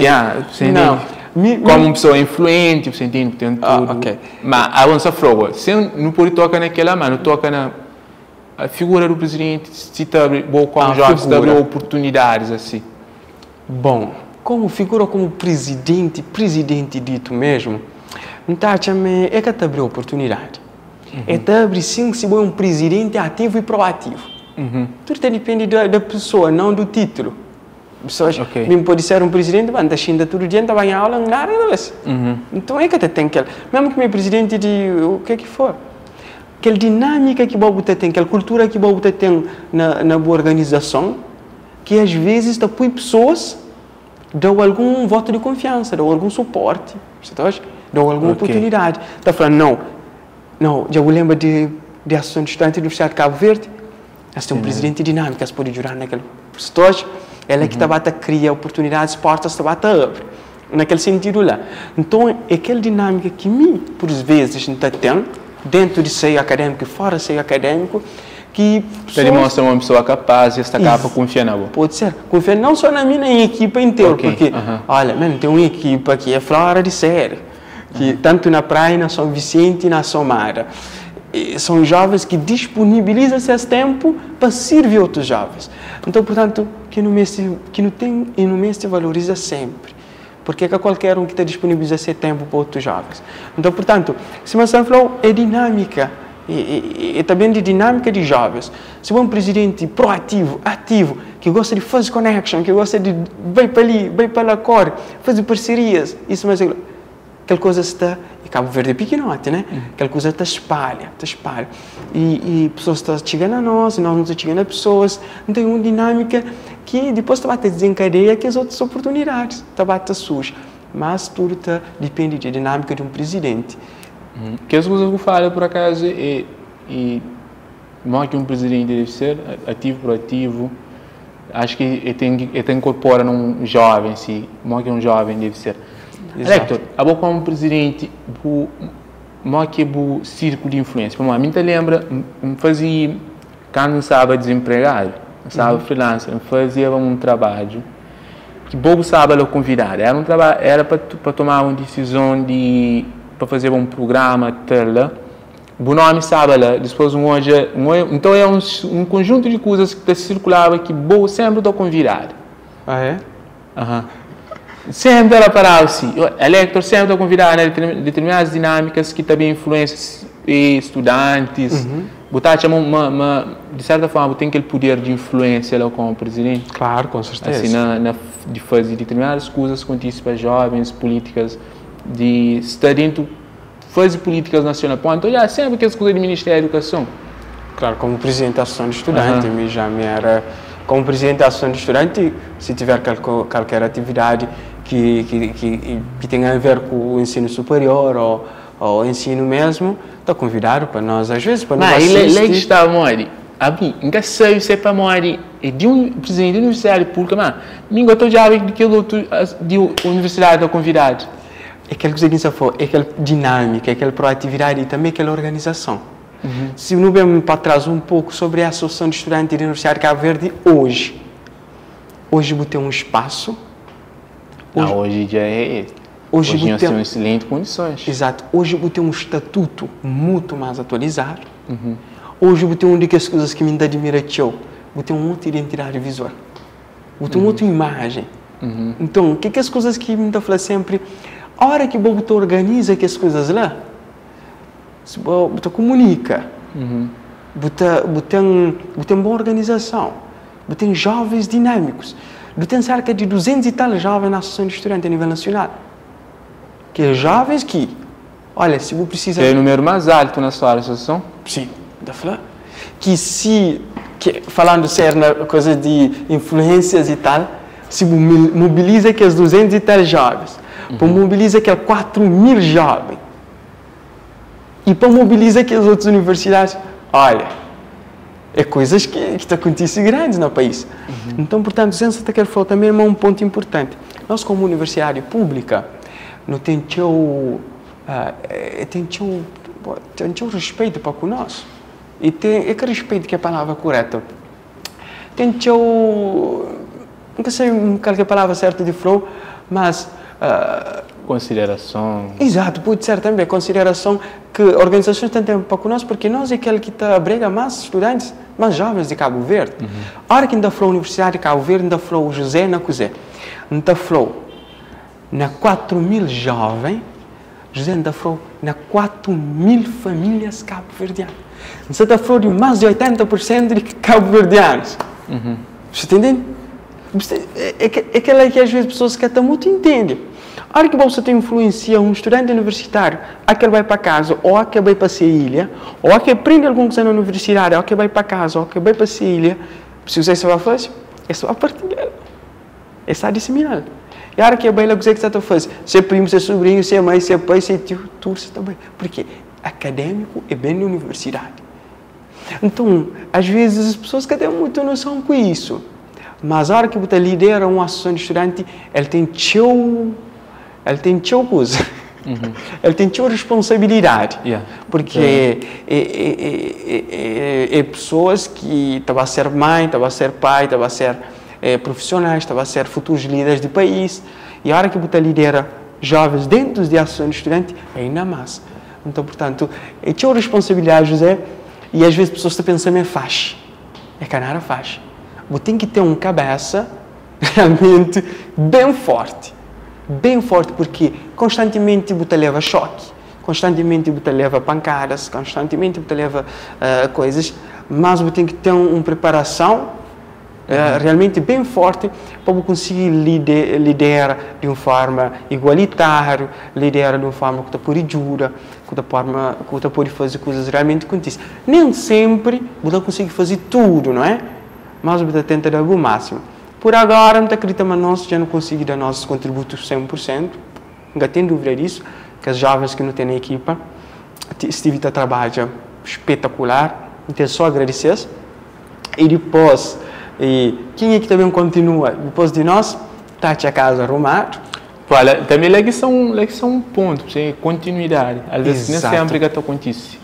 como uma pessoa influente, você entende? Tem tudo. Okay. Mas a nossa fraude, se não pode tocar naquela mão, toca na a figura do presidente, se está bom como jovem, se está oportunidades assim. Bom, como figura como presidente dito mesmo, então é que te abriu oportunidade. É te abrir sim se é um presidente ativo e proativo. Tudo depende da pessoa, não do título. Pessoas pode ser um presidente, mas ainda todo dia está em aula, nada vez. Então é que te tem aquele, mesmo que meu presidente de o que for, aquela dinâmica que você tem, aquela cultura que você tem na boa organização, que às vezes apoia pessoas, dão algum voto de confiança, dão algum suporte, dão alguma oportunidade. Está falando, não, já me lembro de Associação de Estudantes da Universidade de Cabo Verde, eles têm um presidente dinâmico, eles podem ajudar naquele situação, ela é que está a criar oportunidades, portas, está a abrir, naquele sentido lá. Então, é aquela dinâmica que por vezes a gente tem, dentro de seio acadêmico e fora seio acadêmico, que demonstra uma pessoa capaz e está capaz de confiar na boa. Pode ser. Confiar não só na minha equipa inteira, porque, olha, tem uma equipa que é fora de série, que tanto na praia, na São Vicente e na Somara, são jovens que disponibilizam esse tempo para servir outros jovens. Então, portanto, que no mês se valoriza sempre. Porque é que qualquer um que está disponibiliza esse tempo para outros jovens. Então, portanto, se você falou, é dinâmica. E também de dinâmica de jovens. Se é um presidente proativo, ativo, que gosta de fazer connection, que gosta de vai para ali, vai para lá, fazer parcerias, isso mais aquela coisa está, e Cabo Verde é pequenote, né? Aquela coisa está espalha. E pessoas estão chegando a nós não estamos chegando a pessoas. Então, é uma dinâmica que depois está a desencadeia que as outras oportunidades está surge. Mas tudo depende da dinâmica de um presidente. Que as coisas que eu falo, por acaso, não é que um presidente deve ser ativo, proativo. Acho que ele tem que incorporar um jovem, se não é que um jovem deve ser. Hector, a boa como presidente, não é que o círculo de influência. Para mim, me lembra, fazia, quando estava desempregado, estava freelancer, fazia um trabalho que pouco estava convidado. Era um trabalho, era para tomar uma decisão para fazer um programa o nome estava lá, depois então é um conjunto de coisas que circulava que sempre estou convidado. Sempre ela parava assim, Elector sempre estou convidado a determinadas dinâmicas que também influenciam estudantes, de certa forma tem aquele poder de influência lá como presidente. Claro, com certeza. Assim, de fazer determinadas coisas com para jovens, políticas, de estar dentro, fazer políticas nacionais. Então, sempre que as coisas do Ministério da Educação. Claro, como presidente da Associação de Estudantes, já me era como presidente da Associação de Estudantes, se tiver qualquer atividade que tenha a ver com o ensino superior ou o ensino mesmo, está convidado para nós, às vezes, para nós assistir. Mas está, Mori, nunca sei se é para Mori, é de um presidente da Universidade Pública, mas ninguém está já daquele outro de universidade está convidado. É aquela coisa que você falou, é aquela dinâmica, é aquela proatividade e também aquela organização. Se não vemos para trás um pouco sobre a Associação de Estudantes da Universidade de Cabo Verde, hoje você tem um espaço. Hoje já é. Hoje nós temos excelentes condições. Exato. Hoje você tem um estatuto muito mais atualizado. Hoje você tem uma das coisas que me admira, você tem uma outra identidade visual. Você tem uma outra imagem. Então, o que as coisas que me fala sempre? A hora que você organiza as coisas lá, você comunica, você tem boa organização, você tem jovens dinâmicos, você tem cerca de 200 e tal jovens na Associação de Estudantes a nível nacional. Que é jovens que, olha, se você precisa... É o número mais alto na sua associação? Sim, da falar. Falando sério na coisa de influências e tal, se mobiliza aqueles 200 e tal jovens, para mobilizar aqueles 4.000 jovens, e para mobilizar aquelas outras universidades, olha, É coisas que estão acontecendo grandes no país. Então, portanto, a gente quer falar também é um ponto importante. Nós, como universidade pública, não temos respeito para conosco. E é que respeito que é a palavra correta. Temos, não sei qual é a palavra certa de falar, mas... consideração. Exato, pode ser também consideração que organizações têm tempo para conosco, porque nós é aquele que abriga mais estudantes, mais jovens de Cabo Verde. A hora que ainda falou a Universidade de Cabo Verde, ainda falou o José na Cozé, ainda falou na 4.000 jovens, José ainda falou na 4.000 famílias cabo-verdianas. Você está falando de mais de 80% de cabo-verdianos. Você está entendendo? É aquela que às vezes as pessoas que até muito entendem. A hora que você tem influência um estudante universitário, a que ele vai para casa, ou a que vai para a ilha, ou a que aprende alguma coisa na universidade, ou a que vai para casa, ou a que vai para a ilha, se você vai fazer, é só partilhar. É só disseminar. E a hora que é bem, que você está fazendo, se é primo, se é sobrinho, se é mãe, se é pai, se é tio, tudo está bem. Porque acadêmico é bem na universidade. Então, às vezes as pessoas que têm muita noção com isso. Mas a hora que você lidera uma associação de estudante, ele tem coisa. Ele tem responsabilidade. Porque é pessoas que estão a ser mãe, estão a ser pai, estão a ser profissionais, estão a ser futuros líderes do país. E a hora que você lidera jovens dentro de associação de estudante, é ainda mais. Então, portanto, é tua responsabilidade, José. E às vezes as pessoas estão pensando é faz. É que nada faz. Você tem que ter uma cabeça realmente bem forte, porque constantemente você leva choque, constantemente você leva pancadas, constantemente você leva coisas, mas você tem que ter uma preparação realmente bem forte para você conseguir liderar de uma forma igualitária, liderar de uma forma que você pode ajudar, que você pode fazer coisas realmente acontecer. Nem sempre você consegue fazer tudo, não é? Mas você tenta dar o máximo. Por agora, não acredito, mas nós já não conseguimos dar nossos contributos 100%. Não tem dúvida disso, que as jovens que não têm equipa, Steve está trabalhando espetacular, então só agradecer. E depois, quem é que também continua? Depois de nós, está a casa arrumada. Olha, também é um ponto, continuidade. Às vezes nem sempre que acontece.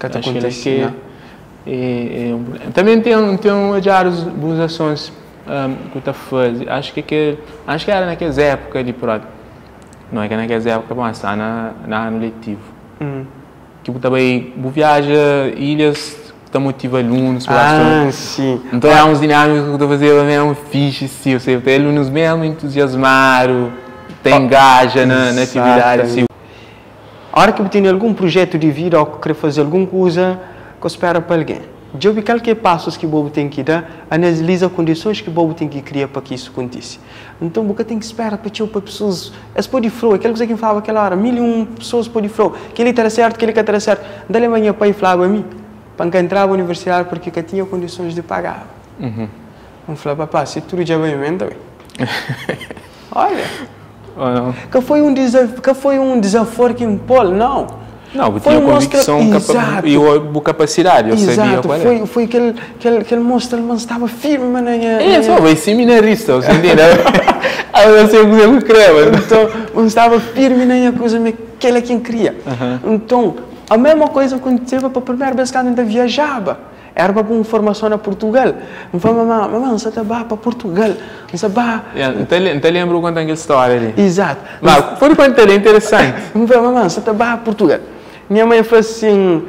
Também tem várias ações que está fazendo. Acho que era naquelas épocas de pronto. Não é que naquelas épocas, mas na ano letivo. Que também viaja ilhas, está motiva alunos. Sim. Então há uns dinâmicos que estou fazendo mesmo fixe, sim. Ou seja, tem alunos mesmo entusiasmados, tem engaja na atividade. Assim. A hora que você tem algum projeto de vida ou quer fazer alguma coisa, que espera para alguém. Já vi qualquer passos que você tem que dar, analisa condições que você tem que criar para que isso aconteça. Então, você tem que esperar para pessoas. Eles podem falar, aquela coisa que eu falava aquela hora, 1.001 pessoas podem falar, que ele está certo, que ele está certo. Dali amanhã, pai falava a mim, para entrar na universidade, porque eu tinha condições de pagar. Eu falava, papá, se tudo já vai emenda, olha, que foi um desafio que impôs, não. Não, eu tinha convicção e a capacidade, eu sabia qual era. Foi que ele mostrou, ele estava firme, mas só vai seminarista, você entendeu? Eu sei o que eu creio. Então, estava firme na coisa que ele quem queria. Então, a mesma coisa aconteceu para a primeira vez que eu ainda viajava. Era para uma formação na Portugal. Eu falei, mamãe, você está para Portugal. Então lembro quando aquela história ali. Exato. Mas foi quando ele é interessante. Eu falei, mamãe, você está para Portugal. Minha mãe falou assim,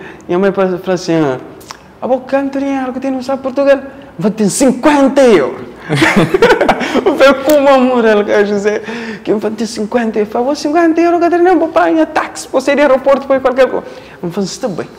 a boca não tem dinheiro que tem no Portugal. Vou ter 50 euros. Eu falei, como amor, José, que eu vou ter 50 euros. Eu falei, 50 euros, que não vou pagar táxi, para sair do aeroporto, para qualquer coisa. Eu falei, está bem.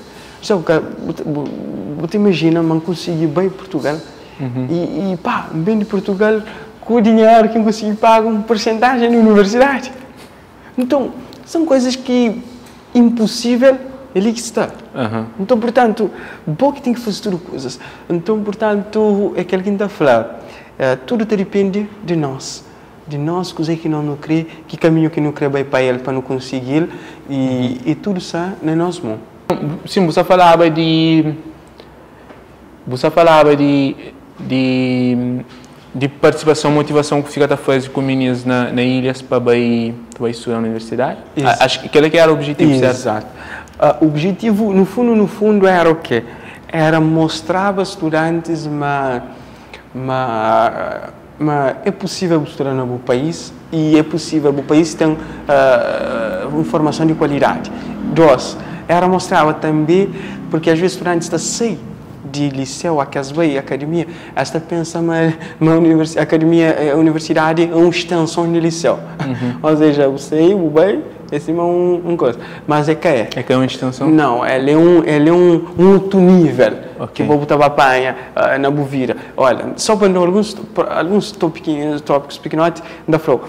Você imagina, man conseguir bem Portugal. E pá, bem de Portugal, com o dinheiro que eu consegui pagar uma porcentagem na universidade. Então, são coisas que impossível ele que está. Então, portanto, bom que tem que fazer tudo coisas. Então, portanto, é aquilo que está a falar. Tudo depende de nós. De nós, coisa que não crê, que caminho que não crê bem para ele, para não conseguir, e tudo está na nossa mão. Sim, você falava Você falava de participação, motivação que fica a fazer com meninos na ilhas para ir estudar na universidade? Acho que aquele era o objetivo, certo? Exato. O objetivo, no fundo, era o quê? Era mostrar aos estudantes é possível estudar no país e é possível o país tem informação de qualidade. Dois, era mostrar também, porque às vezes estudantes estão sem de liceu, a academia, esta pensa na universidade é uma extensão do liceu. Ou seja, o sei, o bem, é cima coisa. Mas é que é. É que é uma extensão? Não, ele é um outro nível que vou botar apanha na bovira. Olha, só para alguns tópicos pequenos, ainda falou.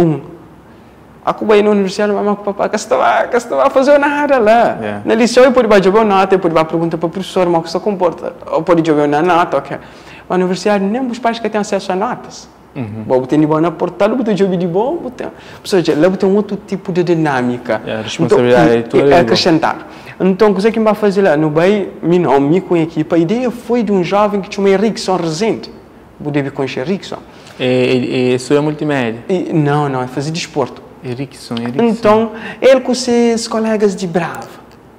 Aku vai na universidade, mas papai, que estava a fazer nada lá. Yeah. Na lição, eu podia jogar nota, eu podia perguntar para o professor, mas que se comporta. Eu podia jogar na nota, ok. Mas na universidade, nem os pais que têm acesso a notas. Bom, tem de bom na portal, botar jogo de bom, botar. Ou seja, lá tem um outro tipo de dinâmica. A responsabilidade então, é acrescentar. Então, o que é que vai fazer lá? No Bahia, com a equipa, a ideia foi de um jovem que chama Rickson Rezende. Você deve conhecer Rickson. Isso é multimédia? Não, é fazer desporto. Rickson. Então, ele com seus colegas de Brava.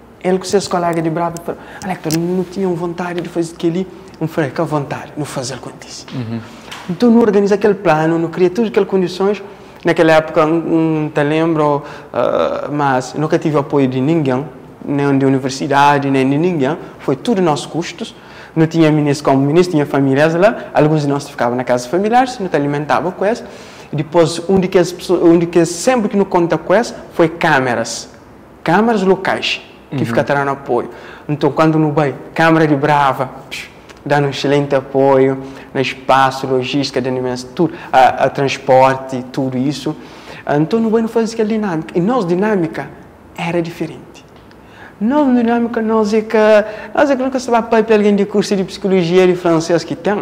Falou, Alector, não tinham vontade de fazer aquele. Não falei, que vontade, não fazer o que eu disse. Então, não organiza aquele plano, não cria todas aquelas condições. Naquela época, não te lembro, mas nunca tive apoio de ninguém, nem de universidade, nem de ninguém. Foi tudo nossos custos. Não tinha ministro como ministro, tinha famílias lá. Alguns de nós ficavam na casa familiar, não te alimentavam com isso. Depois, onde que sempre que não conta com isso, foi câmaras locais, que fica dando apoio. Então, quando não vai, Câmara de Brava, dando um excelente apoio, no espaço, logística, de tudo, a transporte, tudo isso. Então, não vai não fazer aquela dinâmica. E nossa dinâmica era diferente. Nossa dinâmica, nós é que nunca sabemos para alguém de curso de psicologia e francês que tem.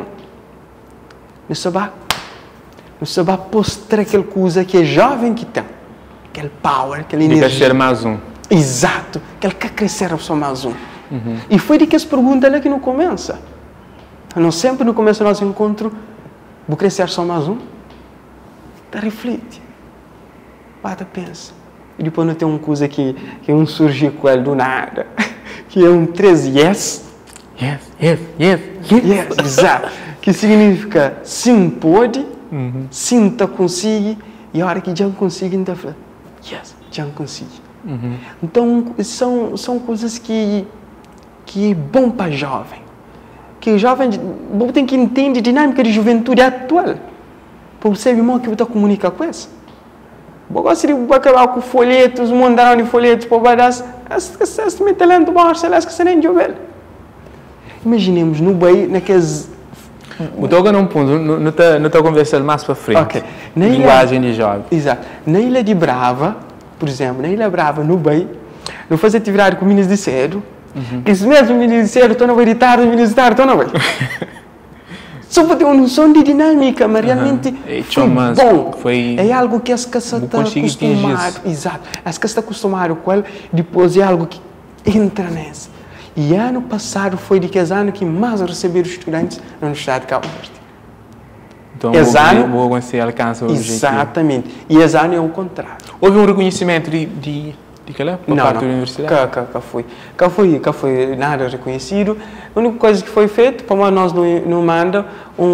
Não sabemos mostrar aquela coisa que é jovem que tem. Aquele power, aquela energia. De crescer mais um. Exato. Aquele que crescer só mais um. E foi de que essa pergunta ali que não começa. Não sempre no começo do nosso encontro, vou crescer só mais um. Tá reflete. Bata, pensa. E depois não tem uma coisa que surge com ele do nada. Que é um 3 yes. Yes. Exato. Que significa sim pode. Sinta consigo e a hora que já consigo então fala yes, já consigo. Então são coisas que é bom para jovem, que o jovem tem que entender a dinâmica de juventude atual para você ver que você comunica com isso. Eu gosto de acabar com folhetos, mandar de folhetos para várias esse meu talento bom, sei lá, que você nem jovem. Imaginemos no Bahia naqueles. Estou agora num ponto, não estou conversando mais para frente. Okay. Linguagem de jovem. Exato. Na Ilha de Brava, por exemplo, na Ilha Brava, no Bahia, não faz atividade com meninos de cedo. Esses mesmos meninos de cedo estão na Bahia de tarde, meninos de tarde estão na Bahia. Só para ter uma noção de dinâmica, mas realmente foi bom. É algo que as casas estão acostumadas. Exato. As casas estão acostumadas com ele, depois é algo que entra nessa. E ano passado foi de que ano que mais receberam estudantes na Universidade de Cabo Verde. Então, vou conseguir alcançar o objetivo. Exatamente. E esse ano é o contrário. Houve um reconhecimento de que lá? Por parte da universidade? Cá foi nada reconhecido. A única coisa que foi feita, para nós não manda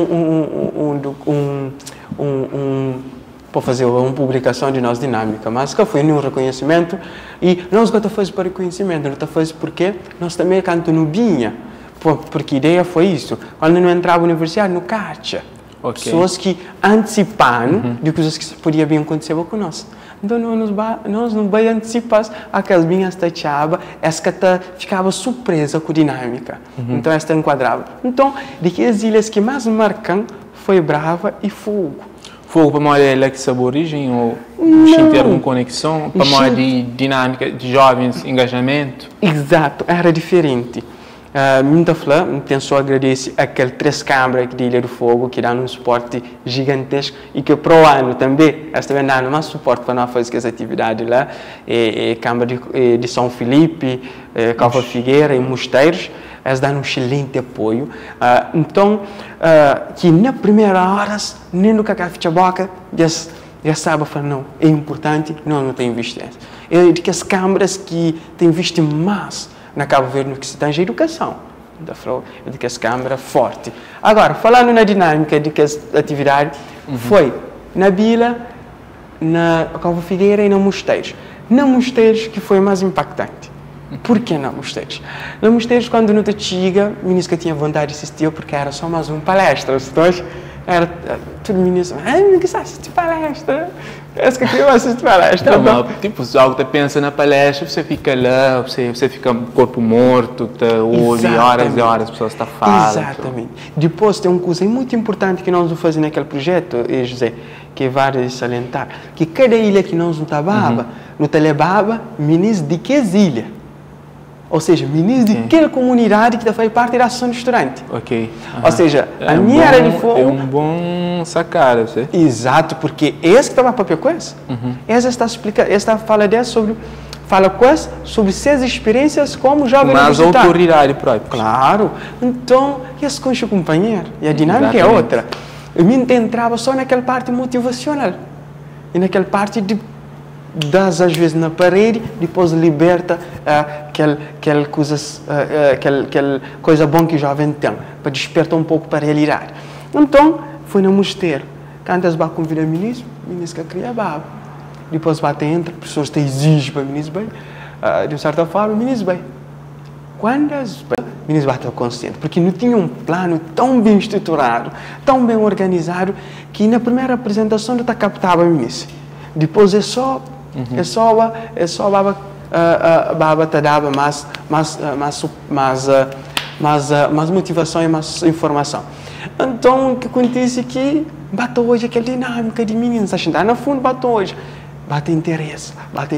para fazer uma publicação de nossa dinâmica, mas que foi nenhum reconhecimento e nós gostamos de fazer para reconhecimento, não está fazendo porque nós também cantamos no Binha, porque a ideia foi isso, quando não entrava na universidade, no CATCHA, pessoas que anteciparam de coisas que podia bem acontecer com nós. Então nós não vai antecipar aquelas binhas da Chaba, essa que ficava surpresa com a dinâmica, então esta enquadrava. Então, de que as ilhas que mais marcam foi Brava e Fogo. Fogo para uma ilha que sabe a origem ou ter alguma conexão? Para uma de dinâmica de jovens, engajamento? Exato, era diferente. Muita flor, pensou agradecer aquele 3 câmaras de Ilha do Fogo, que dá um suporte gigantesco e que para o ano também, esta vez dá mais suporte para nós fazer essa atividade lá, Câmara de São Filipe, Cova Figueira e Mosteiros, eles dão um excelente apoio. Então, que na primeira hora, nem no cacá ficha boca, já sabe falar, não, é importante, não tem visto isso. É de que as câmaras que têm visto mais na Cabo Verde no que se tange a educação, de que as câmaras forte. Agora, falando na dinâmica de que as atividades, foi na Bila, na Cova Figueira e na Mosteiros. Na Mosteiros que foi mais impactante. Por que na Mosteiros? Na Mosteiros, quando não te chega, o ministro tinha vontade de assistir porque era só mais uma palestra. Era todo ministro, não quis assistir palestra. Parece que eu assisto palestra. Não, mas, tipo, algo que pensa na palestra, você fica lá, você fica corpo morto, ouve horas e horas, as pessoas estão falando. Exatamente. Depois tem uma coisa muito importante que nós vamos fazer naquele projeto, José, que é vale salientar, que cada ilha que nós não estávamos, não te levava ministro de que ilha. Ou seja, ministro de aquela comunidade que faz parte da ação do restaurante. Ok. Ou seja, a minha área de fogo... É um bom sacada, você. Exato, porque esse que estava para coisa. Essa está explicando, essa fala sobre suas experiências como jovem universitário. Mas autoridade própria. Claro. Então, esse concha companheiro. E a dinâmica é outra. Eu me entrava só naquela parte motivacional. E naquela parte de das às vezes na parede, depois liberta aquela coisa bom que o jovem tem, para despertar um pouco para a realidade. Então, foi no mosteiro. Quando eles vão convidar o ministro que cria baba. Depois vai entra, pessoas te exigem para o ministro bem, de certa forma, o ministro bem. Quando o ministro vai estar consciente, porque não tinha um plano tão bem estruturado, tão bem organizado, que na primeira apresentação não está captava o ministro. Depois é só baba te dava mais motivação e mais informação. Então, o que acontece é que bate hoje aquela dinâmica de meninos, a no fundo bate hoje, bate interesse,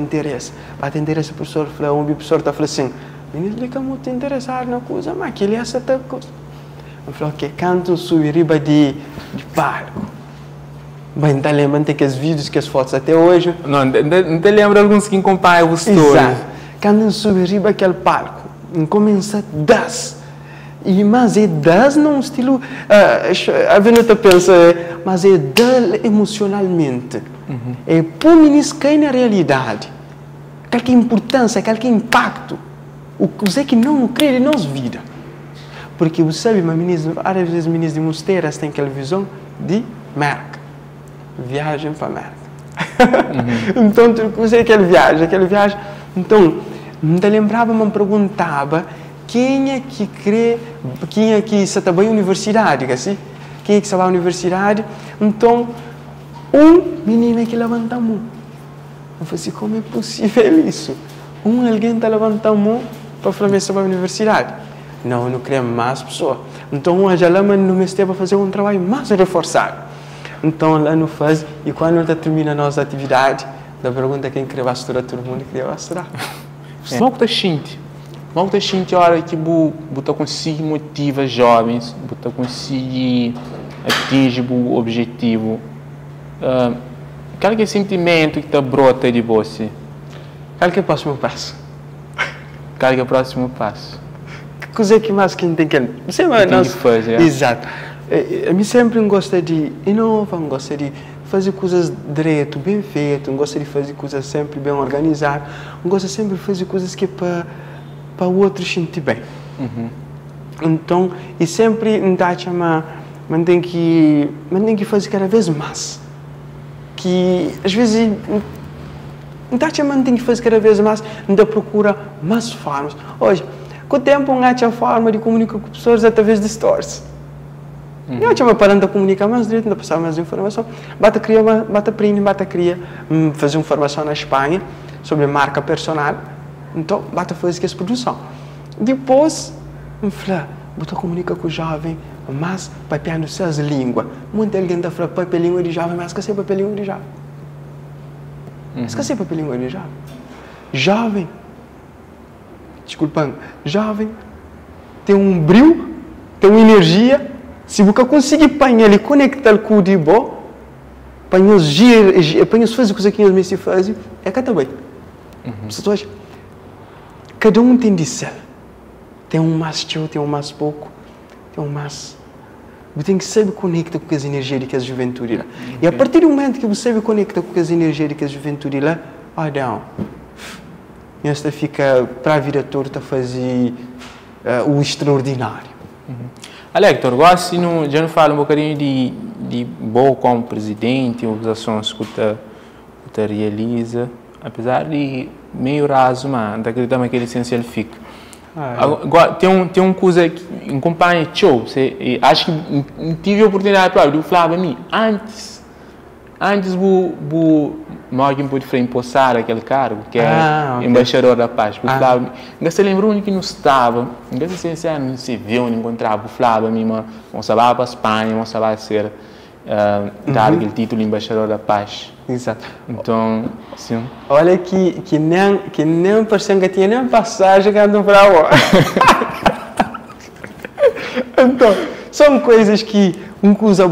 o professor falou, o professor está falando assim, menino fica muito interessado na coisa, mas que ele é essa coisa. Eu falei, ok, canto subir riba de palco. Bem, não lembro aqueles vídeos, que as fotos até hoje. Não te lembro alguns que acompanham o story. Exato. Quando subir riba aquele palco, começa a das. Mas é das num estilo, a Veneta pensa, mas é das emocionalmente. É para o ministro cair na realidade. Qualquer importância, qualquer impacto. O que não crê em nossa vida. Porque você sabe, às vezes, ministros de mosteiras têm aquela visão de marca. Viagem para a América. Então, tu sei aquela viagem. Então, me lembrava, me perguntava quem é que está bem à universidade, assim? Quem é que está à universidade? Então, um menino que levanta a mão. Eu falei assim, como é possível isso? Alguém está levantando a mão para falar que está à universidade. Não queremos mais pessoas. Então, a Jalama não me esteve a fazer um trabalho mais reforçado. Então, lá não faz, e quando está termina a nossa atividade, da pergunta quem queria estudar, todo mundo queria estudar. Como que está sentindo a hora que você consegue motivar jovens, você consegue atingir o objetivo? Qual é o sentimento que está brota de você? Qual é o próximo passo? Qual é o próximo passo? Que coisa que mais que tem que fazer? Exato. Eu sempre gosto de inovar, gosto de fazer coisas direito, bem feitas, gosto de fazer coisas sempre bem organizadas, gosto sempre de fazer coisas que para o outro sentir bem. Então, e sempre mas tem que fazer cada vez mais. Que às vezes tem que fazer cada vez mais, ainda procura mais formas. Hoje, com o tempo, a forma de comunicar com pessoas através de stories. Eu tinha parando a comunicar mais direito, não passar mais informação. Bata criar, fazer uma formação na Espanha sobre marca personal. Então, bata fazer essa produção. Depois, bata comunicar com o jovem, mas papiando suas línguas. Muita gente está falando papel língua de jovem, mas esqueci papel língua de jovem. Esqueci papel língua de jovem. Jovem, tem um brilho, tem uma energia. Se você conseguir apanhar e conectar com o de bom, apanhar fazer coisas que eles se fazem, é que está bem. Cada um tem de ser. Tem um mais teu, tem um mais pouco, tem um mais. Você tem que saber conectar com as energias de que as juventude lá. E a partir do momento que você sabe conectar com as energias de que as juventude lá, não. Esta fica para a vida toda a fazer o extraordinário. Hector, gosto já não fala um bocadinho de bom como presidente, as ações que você realiza, apesar de meio raso, mas acredito que ele essencial fica. Agora, tem uma coisa que acompanha show, acho que não tive a oportunidade de falar para mim, antes alguém pode empossar aquele cargo, que é embaixador da paz. Você lembrou que não estava, não se viu, não encontrava, falava para mim, não sabia para a Espanha, não sabia ser dar aquele título de embaixador da paz. Exato. Então, sim. Olha que nem parecia que tinha nem passagem quando para lá. Então, são coisas que uma coisa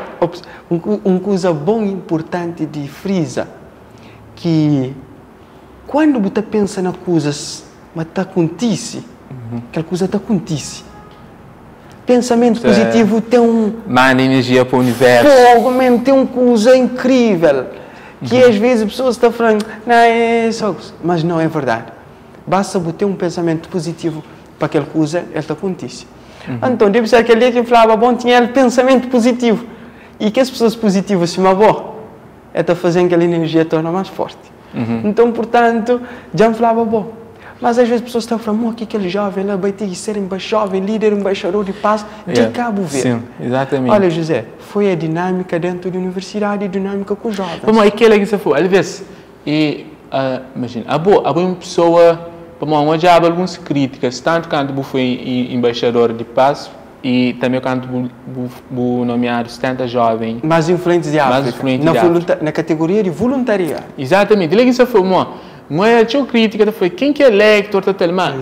bom importante de frisa, que quando você pensa nas coisas, mas está acontece, aquela coisa está acontece. Pensamento positivo tem manda energia para o universo. Fogo mesmo, tem uma coisa incrível. Que às vezes as pessoas estão falando, não, é só. Mas não é verdade. Basta ter um pensamento positivo para aquela coisa, ela acontece. Então, deve ser aquele dia que falava, bom, tinha pensamento positivo. E que as pessoas positivas se boa, está fazendo aquela energia torna mais forte. Então, portanto, já me falava, bom. Mas às vezes as pessoas estão falando, que aquele jovem lá vai ter que ser jovem, líder, embaixador de paz de Cabo Verde. Sim, exatamente. Olha, José, foi a dinâmica dentro da universidade e a dinâmica com os jovens. Como aquele que você falou, às vezes, imagina, há uma pessoa, onde há algumas críticas, tanto quando você foi embaixador de paz, e também quando o nomear 70 jovens mais influentes de África, na categoria de voluntariado. Exatamente. Ele que você falou, mas a crítica foi quem que é eleitor totalmente.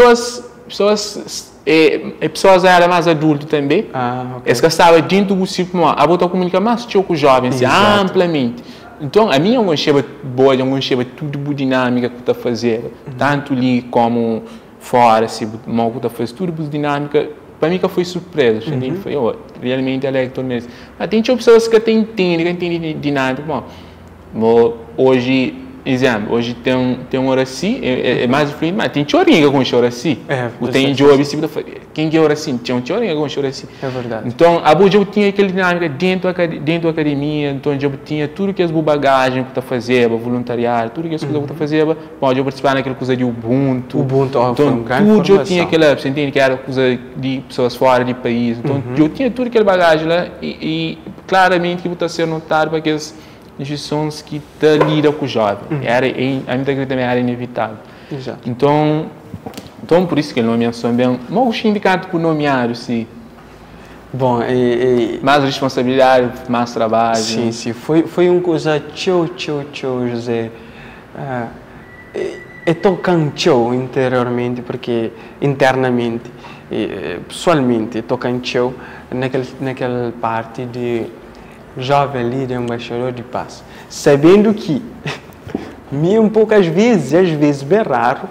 Pessoas eram mais adultas também. Eles que estavam dentro do ciclo, a botar comunicar mais com os jovens, amplamente. Então, a minha é boa, tudo dinâmica que está fazendo, tanto ali como fora, se mal que está fazendo, tudo dinâmica. Para mim que foi surpresa, foi realmente eleitor mesmo. Mas tem pessoas que entendem dinâmica. Hoje tem um Horaci, é mais influente, mas tem teoria com o Horaci. Tem job, quem é Horaci? Tem teoria com o Horaci. É verdade. Então, eu tinha aquela dinâmica dentro da academia, então eu tinha tudo que as bagagem que está fazendo, voluntariado, tudo que as coisas que está fazendo, pode participar naquela coisa de Ubuntu. Então, tudo eu tinha aquela, você entende que era coisa de pessoas fora do país. Então, eu tinha tudo aquela bagagem lá e claramente que está sendo notado para aqueles instituições que lidam com os jovens. A minha também era inevitável. Exato. Então, por isso que ele nomeou também. Mas o sindicato por nomear, sim. Bom, mais responsabilidade, mais trabalho. Sim. Foi uma coisa tchau, José. Tocante interiormente, porque internamente, pessoalmente, tocante naquela parte de jovem líder, embaixador de paz, sabendo que mesmo poucas vezes bem raro,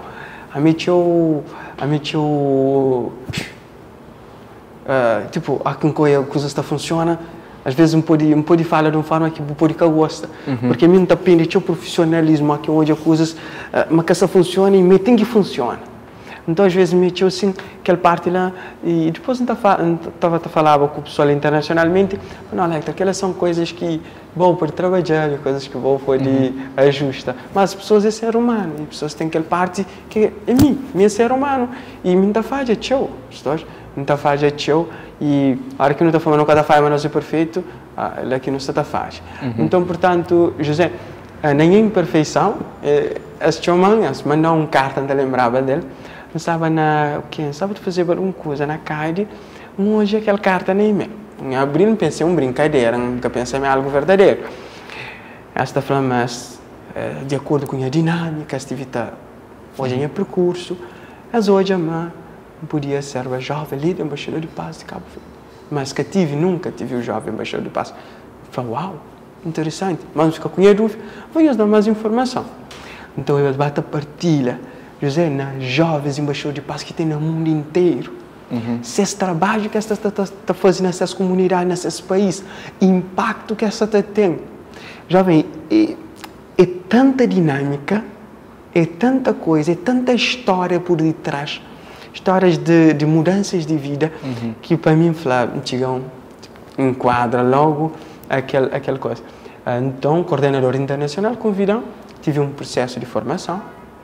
tipo, a coisa está funciona, às vezes não pode falar de uma forma que pode que gosta, porque mim depende do profissionalismo aqui onde as coisas, mas que essa funciona e me tem que funcionar. Então, às vezes, me tinha assim, aquela parte lá, e depois falava com o pessoal internacionalmente, não, Hector, aquelas são coisas que vão para trabalhar, coisas que vão para ajustar. Mas as pessoas é ser humano, e as pessoas têm aquela parte que é minha ser humano, e me está fazendo tchau, me está fazendo tchau, e a hora que não está falando cada faz, mas não é perfeito, é que não está fazendo. Então, portanto, José, nenhuma imperfeição, as tchomanhas mandou uma carta, não lembrava dele, estava de fazer alguma coisa na CAID, hoje aquela carta nem me. Abri, não pensei brincadeira, nunca pensei em algo verdadeiro. Ela está falando, mas de acordo com a dinâmica, a atividade, hoje é percurso, as hoje podia ser o jovem líder embaixador de paz de Cabo Verde. Mas nunca tive o jovem embaixador de paz. Falei, uau, interessante. Mas fica com a dúvida, vou dar mais informação. Então eu bato a partilha, José, na jovens embaixadores de paz que tem no mundo inteiro. Se esse trabalho que esta está fazendo nessas comunidades, nesses países, impacto que esta tem. Jovem, é tanta dinâmica, é tanta coisa, é tanta história por detrás, histórias de mudanças de vida, que para mim, Antigão, enquadra logo aquela coisa. Então, coordenador internacional, convidam, tive um processo de formação,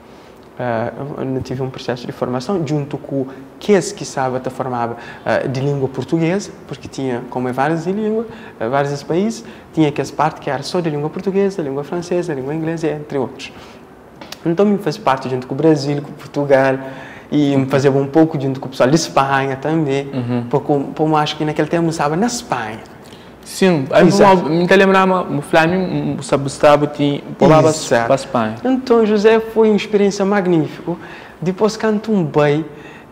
junto com aqueles que estavam a formar de língua portuguesa, porque tinha, como é várias línguas, vários países, tinha aquela parte que era só de língua portuguesa, língua francesa, língua inglesa, entre outros. Então, me faz parte junto com o Brasil, com Portugal, e me fazia um pouco junto com o pessoal de Espanha também, porque como acho que naquele tempo estava na Espanha. Sim, aí me lembrava, o Flamengo, o Gustavo tinha para a Espanha. Então, José, foi uma experiência magnífica. Depois, canto um bem,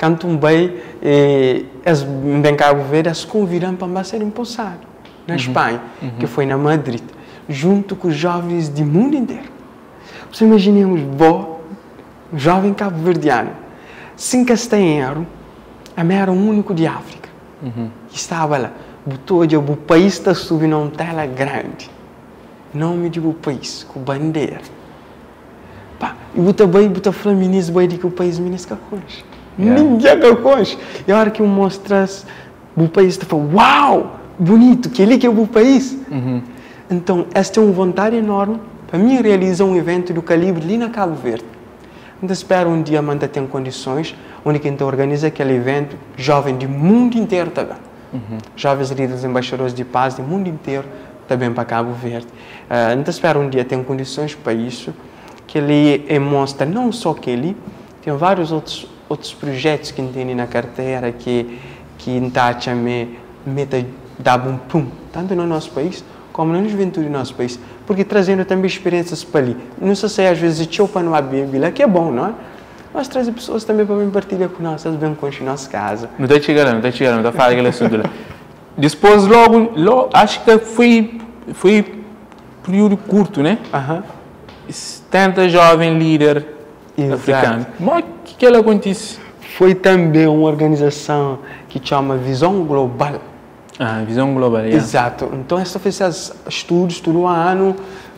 eles em Cabo Verde, eles convidaram para ser empossado na Espanha, que foi na Madrid, junto com os jovens do mundo inteiro. Você imagina um jovem cabo-verdiano, sem castanheiro, era o único de África, que estava lá. O país está subindo uma tela grande. Nome de o país, com bandeira. E o feminismo vai dizer que o país ministra concha. Ninguém quer concha. E a hora que eu mostras o país, está falando, uau, bonito, que ele que é o país. Então, esta é uma vontade enorme para mim realizar um evento do calibre ali na Cabo Verde. Então, espero um dia Manta ter condições, onde quem organiza aquele evento, jovem do mundo inteiro também. Jovens líderes embaixadores de paz do mundo inteiro também para Cabo Verde. Então espero um dia ter condições para isso, que ele mostra não só que ele tem vários outros projetos que tem na carteira que está me dar um pum, tanto no nosso país como na juventude do nosso país, porque trazendo também experiências para ali. Não sei às vezes tchau para não Bíblia, que é bom, não é? Mas trazer pessoas também para me partilhar com nós, eles vêm com a nossa casa. Não está chegando, não está falando aquele assunto lá. Depois, logo, acho que foi período curto, né? 70 jovem líder africano. Mas o que ela acontece? Foi também uma organização que chama Visão Global. Visão Global, Exato. Então, esta fez estudos todo ano.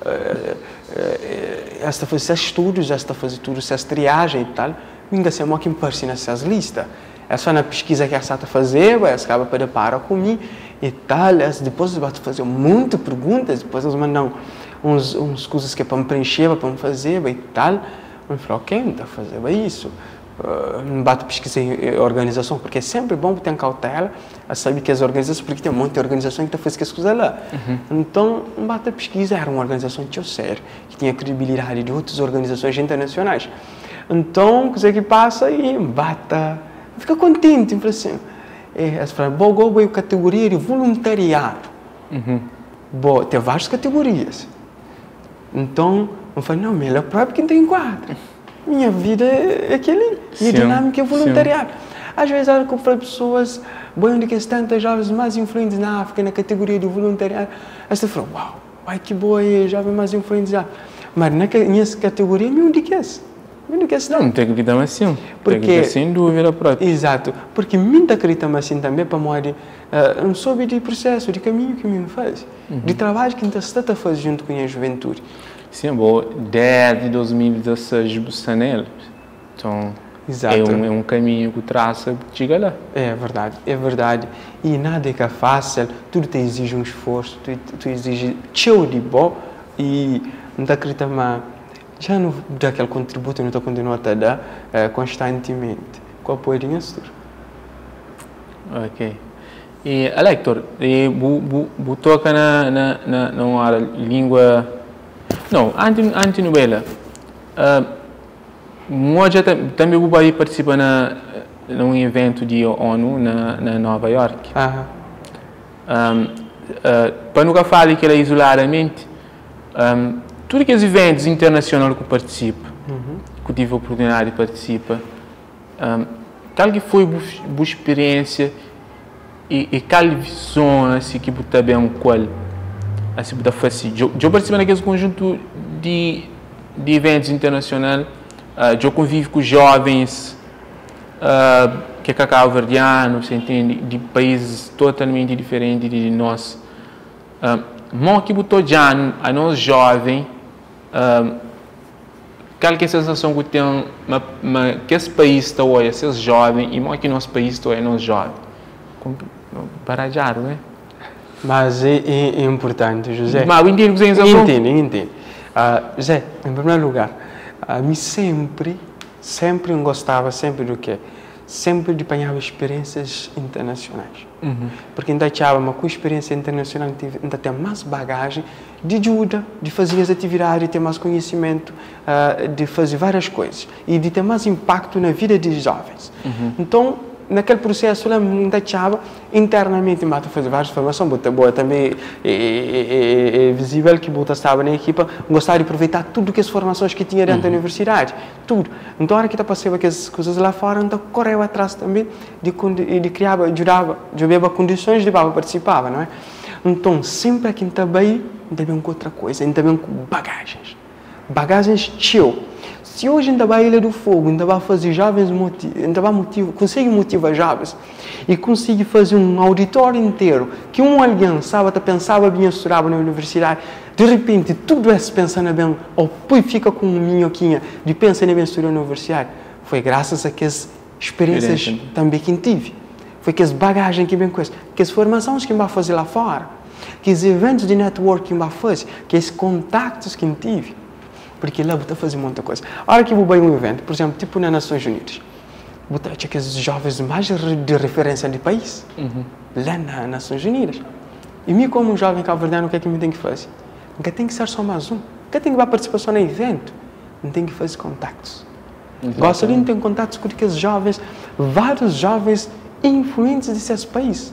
Esta faz estudos, esta faz tudo, essa triagem e tal, ainda se é que me parece nessas listas. É só na pesquisa que essa está fazendo, ela acaba para parar comigo e tal, depois vai fazer muitas perguntas, depois eles mandam uns coisas que é para me preencher, para me fazer e tal. Eu falo, ok, não está fazendo isso. Não bate pesquisa em organização, porque é sempre bom ter cautela, a saber que as organizações, porque tem um monte de organizações que estão fazendo essas coisas lá. Então, não bate pesquisa, era uma organização que eu sério, que tinha credibilidade de outras organizações internacionais. Então, o que passa e bata, fica contente, assim. Eles falam, bom, a categoria de voluntariado. Bom, tem várias categorias. Então, eu falei, não, melhor próprio que tem quadro. Minha vida é aquele, minha dinâmica é voluntariado. Às vezes, eu falo para pessoas, onde que tantas jovens mais influentes na África, na categoria de voluntariado, elas falam, uau, ai que boa é, jovem mais influentes. Mas nessa categoria, me enriquece. Não tem que acreditar assim. Porque, sem dúvida própria. Exato. Porque muita acredita assim também para morrer não soube de processo, de caminho que me faz, de trabalho que está a fazer junto com a juventude. Sim, bom, desde 2016 busca nele. Então, exato. É um caminho que traça que chega lá. É verdade. E nada é que é fácil, tudo te exige um esforço, tu exige teu de bom e não te acredita mais. Já não dá aquele contributo, não está continuando a dar constantemente. Com apoio de tudo. Ok. E, Alector, você toca na língua... Não, anti-novela. Hoje também vou participar num evento de ONU na Nova York. Para nunca falar que ela isoladamente, todos aqueles eventos internacionais que eu participo, que eu tive a oportunidade de participar, qual que foi a boa experiência e qual visão assim, que você também qual assim, você faz? Eu participo naquele conjunto de eventos internacionais, eu convivo com jovens que é cabo-verdiano, você entende, de países totalmente diferentes de nós. Mas que botou já a nós jovens, qual que é a sensação que tem, que esse país está hoje, esses jovens, e mais que nosso país está hoje, nós jovens. Para já, não é? Mas é importante, José. Mas eu entendo que você entende. José, em primeiro lugar, me sempre gostava, sempre do quê? Sempre de apanhar experiências internacionais. Porque ainda achava, mas com experiência internacional ainda tem mais bagagem de ajuda, de fazer as atividades, de ter mais conhecimento, de fazer várias coisas e de ter mais impacto na vida dos jovens. Então, naquele processo, eu ainda achava internamente, mas fazer várias formações, boa também é visível que você estava na equipa, gostava de aproveitar tudo que as formações que tinha dentro da universidade, tudo. Então, a hora que está passando aquelas coisas lá fora, então correu atrás também de criar, ajudava condições de participar, não é? Então, sempre aqui também com outra coisa, também com bagagens chill. Se hoje ainda vai a Ilha do Fogo, ainda vai fazer jovens, consegue motivar jovens e consegue fazer um auditório inteiro que alguém sabe, pensava bem, estudava na universidade, de repente tudo é se pensando bem, ou depois fica com um minhoquinha de pensar bem estudar na universidade, foi graças a aquelas experiências também que tive. Foi que as bagagens que bem com isso, que as formações que vai fazer lá fora, que os eventos de networking que vai fazer, que os contactos que tive. Porque lá você faz muita coisa. A hora que eu vou a um evento, por exemplo, tipo nas Nações Unidas, você acha que os jovens mais de referência do país, lá nas Nações Unidas. E mim, como um jovem cabo-verdiano, o que é que me tem que fazer? Nunca tem que ser só mais um. Nunca tem que participar só no evento. Não tem que fazer contactos. Gosto de ter contatos com aqueles jovens, vários jovens influentes desse país.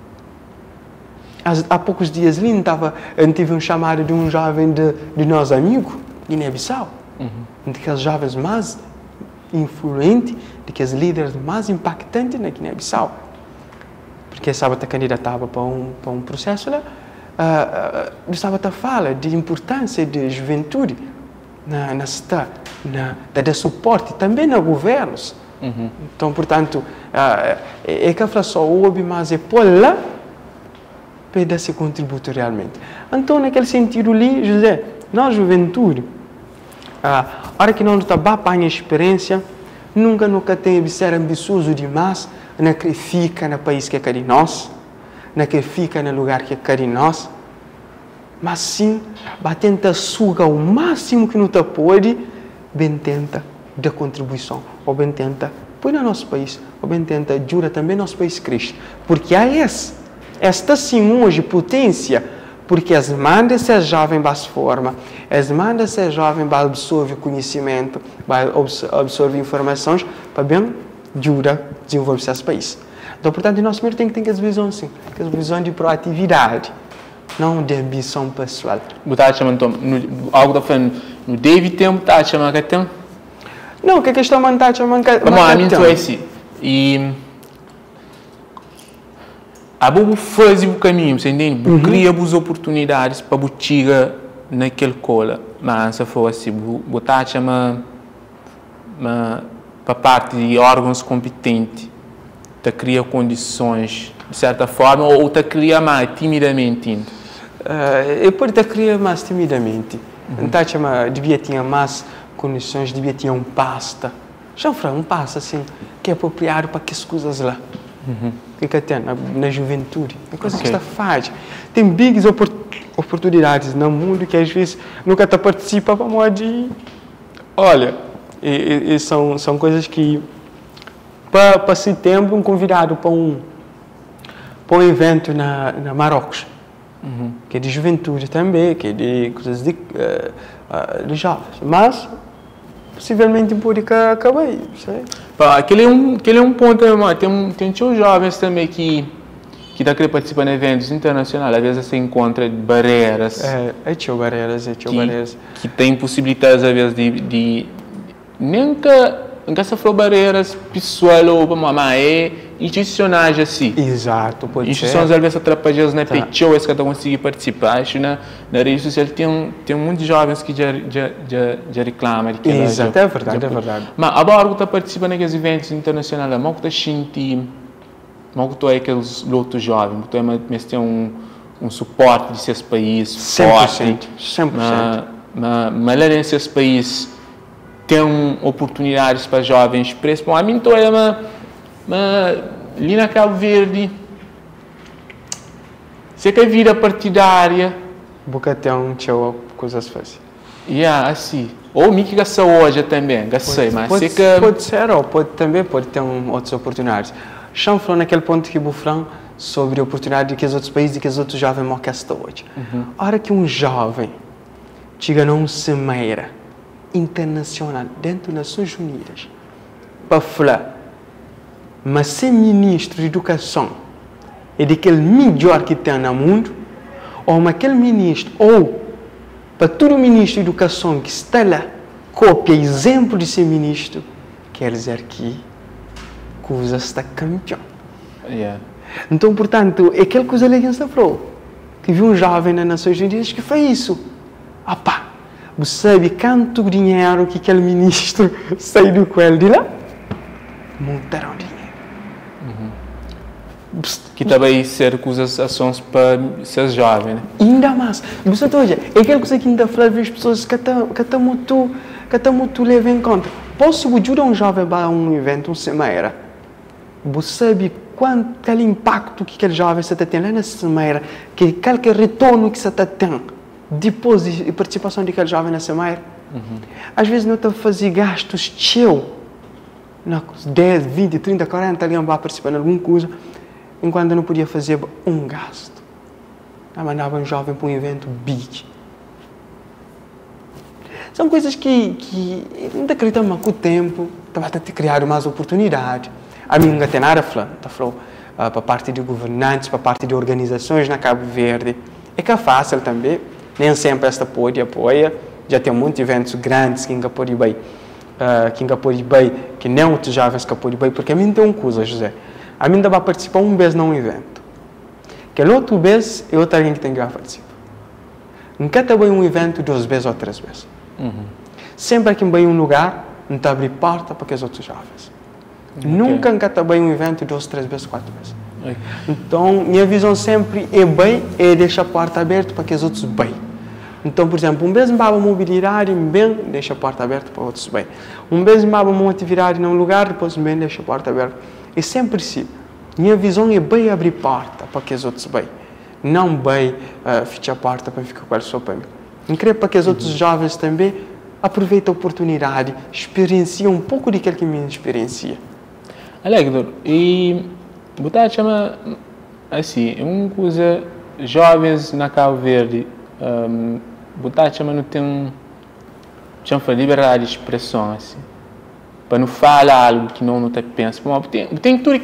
Há poucos dias ali, eu tive um chamado de um jovem de nosso amigo, Guiné-Bissau, daqueles jovens mais influentes, daqueles líderes mais impactantes na Guiné-Bissau. Porque estava a candidatava para um processo lá, estava a falar de importância da juventude na cidade, de suporte também nos governos. Então, portanto, é que a só ouve, mas é por lá para dar esse contributo realmente. Então, naquele sentido ali, José, na juventude, a hora que não está bem a experiência, nunca tem de ser ambicioso demais, não que fica no país que é de nós, não que fica no lugar que é de nós, mas sim, tenta sugar o máximo que não pode, bem tenta da contribuição, ou bem tenta põe no nosso país, ou bem tenta ajudar também nosso país crescer, porque há esta sim hoje potência. Porque as mandas ser jovem para se forma, as mandas ser jovem para absorver conhecimento, para absorver informações, para bem ajudar a desenvolver esse país. Então, portanto, nós primeiro tem que ter essa visão, sim, essa visão de proatividade, não de ambição pessoal. Você está chamando, algo da falando, no David tempo está chamando que tem? Não, que a questão não está chamando que tem. Mas a mim foi assim, e a bobo faz o caminho, você entende? Cria as oportunidades para chegar naquele cola. Mas se for assim, botar chama para parte de órgãos competentes, te cria condições de certa forma ou te cria mais timidamente. Eu pode te criar mais timidamente. Então chama devia ter mais condições, devia ter um pasta. Já um pasta assim que é apropriado para que as coisas lá. Que tem na juventude, é coisa que está faz. Tem bigs oportunidades no mundo que às vezes nunca participa para modo de, olha, e são coisas que para setembro um convidado para um evento na Marrocos, que é de juventude também, que é de coisas de jovens, mas possivelmente pode acabar aí, sei. Aquele é um ponto, tem jovens também que está querendo participar de eventos internacionais, às vezes se encontra barreiras. Barreiras. Que tem possibilidades, às vezes, de nem que se for barreiras pessoal ou para mamãe é institucionais assim. Exato, pode instituições ser. às vezes atrapalham na pecho, que não conseguem participar. Acho na rede social tem muitos jovens que já reclamam. Exato, é verdade, é verdade. Mas agora que está participando naqueles eventos internacionais, mal que está sentindo, mal que é aqueles outros jovens, mas tem um suporte de seus países 100%, 100%. Mas lá nesses países tem oportunidades para jovens presos. Bom, a mim então ali na Cabo Verde, se é vida partidária, porque tem coisas fáceis. assim. Ou me que gasta hoje também, gastei, mas pode, se que pode ser, ou pode ter outras oportunidades. Chão falou naquele ponto que Bufrão sobre a oportunidade que os outros países e que os outros jovens não querem hoje. A hora que um jovem chega numa cimeira internacional dentro das Nações Unidas para falar, mas ser ministro de educação é daquele melhor que tem no mundo, ou aquele ministro, ou para todo ministro de educação que está lá, copia exemplo de ser ministro, quer dizer que coisa está campeão. Então, portanto, é aquela coisa ali que está falou. Tive um jovem nas Nações Unidas que fez isso. Você sabe quanto dinheiro que aquele ministro saiu com ele de lá? Montaram dinheiro. Que também ser ações para ser jovem, né? Ainda mais. Você está é aquela coisa que ainda fala as pessoas que estão muito leva em conta. Posso ajudar um jovem para um evento, uma cimeira? Você sabe quanto impacto que aquele jovem está tendo lá na cimeira, que qualquer retorno que você está tendo depois de participação daquele jovem na cimeira? Às vezes não está a fazer gastos teu, 10, 20, 30, 40 ali para participar de alguma coisa, enquanto não podia fazer um gasto. Mandava um jovem para um evento big. São coisas que não acreditamos com o tempo, estava a ter criado mais oportunidade. A mim não tem nada a falar, para a parte de governantes, para a parte de organizações na Cabo Verde. É que é fácil também, nem sempre esta apoia, já tem muitos eventos grandes que ainda pode ir que nem outros jovens que pode ir, porque a mim tem uma coisa, José, a mim dá para participar uma vez num evento, que outra vez é outra alguém que tem que participar. Nunca está bem um evento 2 vezes ou 3 vezes. Sempre que vai um lugar, não está abrir porta para aqueles outros jovens. Nunca está bem um evento 2, 3 vezes, 4 vezes. Então, minha visão sempre é deixar a porta aberta para que os outros bem. Então, por exemplo, vez para a mobilidade, bem, deixa a porta aberta para outros bem. Vez para uma atividade num lugar, depois bem, deixa a porta aberta. É sempre assim. Minha visão é bem abrir porta para que os outros bem. Não bem fechar a porta para ficar com a só para mim. Eu creio para que os outros jovens também aproveitem a oportunidade, experienciem um pouco daquilo que me experiencia. Alegre, e botar chama assim, uma coisa jovens na Cabo Verde, botar chama não tem liberdade de expressão assim, para não falar algo que não te pensa. Tem tudo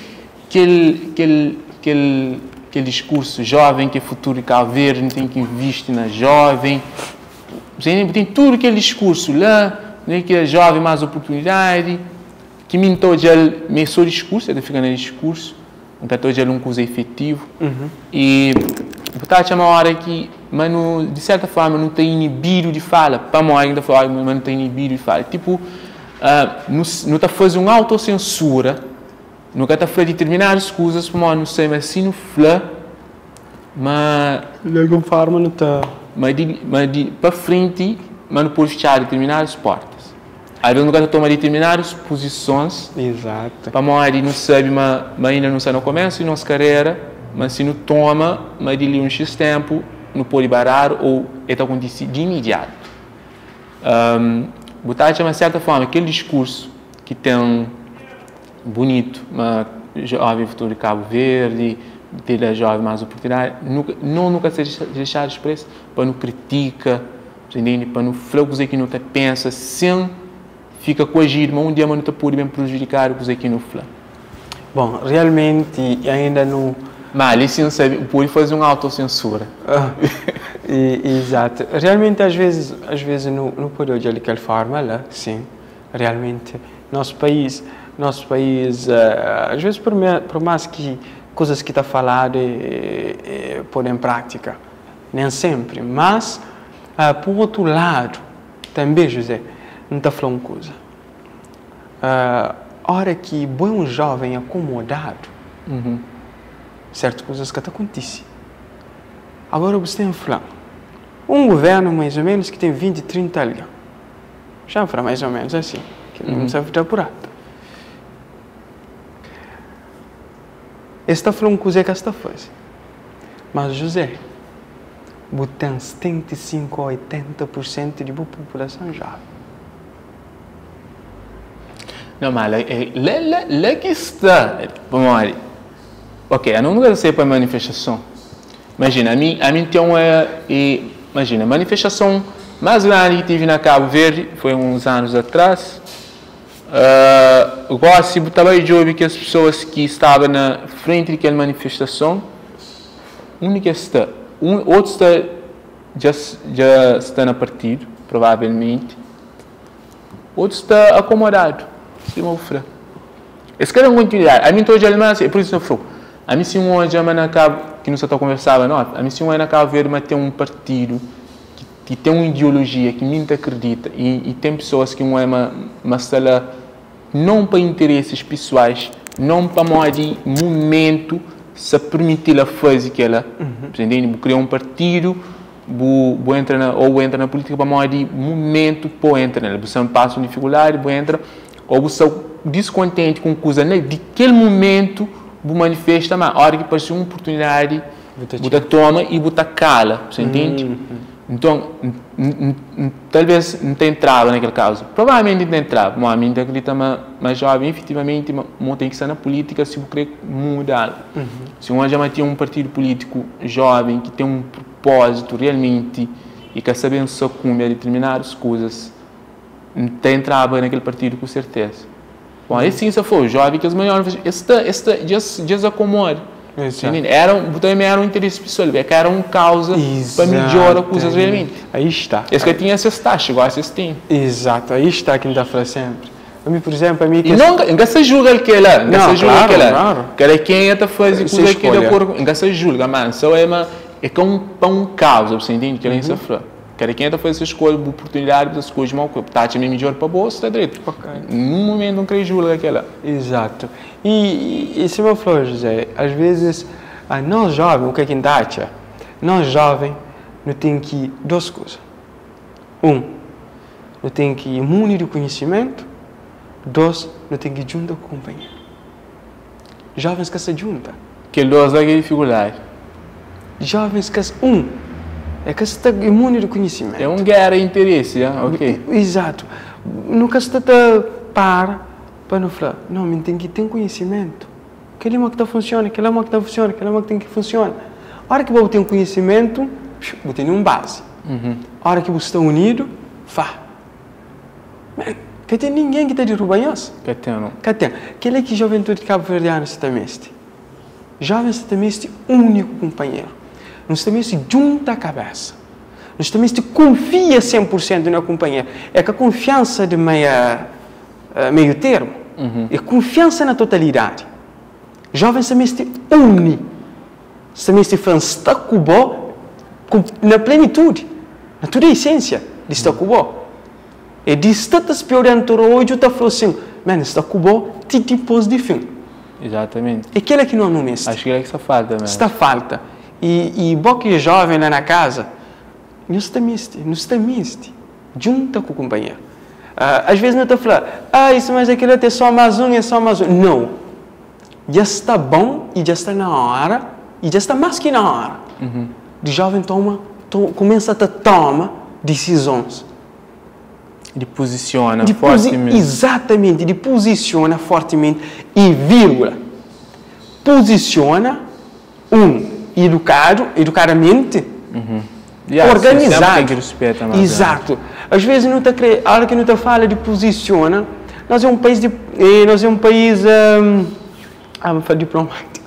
aquele discurso jovem que é futuro de Cabo Verde, não tem que investir na jovem. Tem tudo aquele discurso lá, né, que é jovem mais oportunidade. Que mintou de ele, só discurso, ele fica no discurso, então de ele um coisa efetivo. E botar uma hora que, mano, de certa forma não tem inibido de fala, para mim ainda falar, mas não tem inibido de fala. Tipo, não está fazendo uma autocensura, não está fazendo determinadas coisas, para mim não sei, mas assim não fala, mas de alguma forma não está. Mas para frente, mas não pode fechar determinadas portas. Às vezes nunca toma determinadas posições. Exato. Para morrer não sabe, mas ainda não sabe no começo e nossa carreira, mas se não toma, mas de um X tempo, não pode parar ou está acontecendo de imediato. Botar de uma certa forma aquele discurso que tem bonito, mas jovem futuro de Cabo Verde, ter a jovem mais oportunidade, nunca seja deixado expresso para não critica, para não falar coisa que não te pensa, sem fica coagido, mas um dia não te pode bem prejudicar coisa que não fala. Bom, realmente ainda não. Mas ali sim sabe, pode fazer uma autocensura. Exato. Realmente às vezes não pode olhar daquela forma lá, sim. Realmente Nosso país, às vezes, por mais que coisas que está falado pôr em prática, nem sempre, mas, por outro lado, também, José, não está falando coisa. Hora que bom jovem acomodado, certas coisas que acontecem. Agora você tem falar, governo mais ou menos que tem 20, 30 anos, já para mais ou menos assim, que não precisa ficar apurado. Está falando coisa que está fazendo. Mas, José, tem 75 a 80% de boa população já. Não, mas lá que está, vamos ok, eu não quero ser para manifestação. Imagina, a mim tem imagina, a manifestação mais grande que tive na Cabo Verde foi uns anos atrás. Agora, se estava aí de ouvir que as pessoas que estavam na frente daquela manifestação, única está, outro já está no partido, provavelmente, outro está acomodado, se não for. Esse cara é uma continuidade. A mim estou de Alemanha, por isso não foi. A mim se um já na Cabo, que não se está conversando, não, a mim se um é na Cabo Verde, mas tem um partido que tem uma ideologia que ninguém acredita e tem pessoas que não é uma sala não para interesses pessoais, não para modo de momento se permitir a fazer aquela, entendeu? Criar um partido, entra na política para modo de momento, para entrar, você passa uma dificuldade, entra, ou você descontente com coisa naquele momento, você manifesta, mas a hora que passa uma oportunidade, você toma e você cala, você entende? Então, talvez não tem trava naquele caso. Provavelmente não tem trava. Mas a minha acredita mais jovem, efetivamente, não tem que estar na política se eu querer mudar. Se um já tem um partido político jovem que tem um propósito realmente e quer saber se sucumbe a determinadas coisas, não tem trava naquele partido com certeza. Bom, assim se for jovem que os maiores, já acomoda. Era um interesse pessoal, era uma causa para melhorar coisas realmente. Aí está. Esse que tinha essas taxas, igual vocês têm. Exato, aí está que ainda fala sempre. A mim, por exemplo, E não se julga aquela, não se julga aquela. Cada quem está fazendo coisa que de acordo, não se julga, mas só é um causa, você entende que ela se fala. Cada quem está fazendo essa escolha, a oportunidade das coisas mal que tá também melhor para você, está direito. Num momento não queria julgar aquela. Exato. E se eu falar, José, às vezes, nós jovens, o que é que a gente acha? Nós jovens, não tem que duas coisas. Não tem que ir imune de conhecimento. Dois, não tem que ir junto com o companheiro. Jovens que se juntam. Que dois é dificuldade. Jovens que é que está imune de conhecimento. É guerra de interesse, ok? Exato. Nunca se para não falar, não, mas tem que ter conhecimento. Aquele é uma que está funcionando, aquele é uma que está funcionando, aquele é uma que tem que funcionar. A hora que você tem um conhecimento, você tem uma base. A hora que você está unido, que tem ninguém que está de rubanhos. Que tem. Aquele é que juventude cabo-verdiana se também este. Jovem se também este único companheiro. Nós também se junta a cabeça. Nós também se confia 100% no companheiro. É que a confiança de meio termo. É confiança na totalidade. Jovens também se une. Também se faz na plenitude. Na toda a essência de estar com e de estar esperando hoje, está falando assim, está com tem tipos de fim. Exatamente. E aquele que não é neste. Acho que é que está falta mesmo. Está falta. E bom que jovem lá na casa, não está misto, junta com o companheiro. Às vezes não está falando, isso mas aquilo é só mais um, é só mais um. Não. Já está bom e já está na hora, e já está mais que na hora. De jovem começa a tomar decisões. De posiciona fortemente. Exatamente, de posiciona fortemente e vírgula. Posiciona educadamente, organizado. Tem que respeitar mais. Exato. Às vezes não a hora que não fala de posiciona, nós é um país vamos falar diplomático.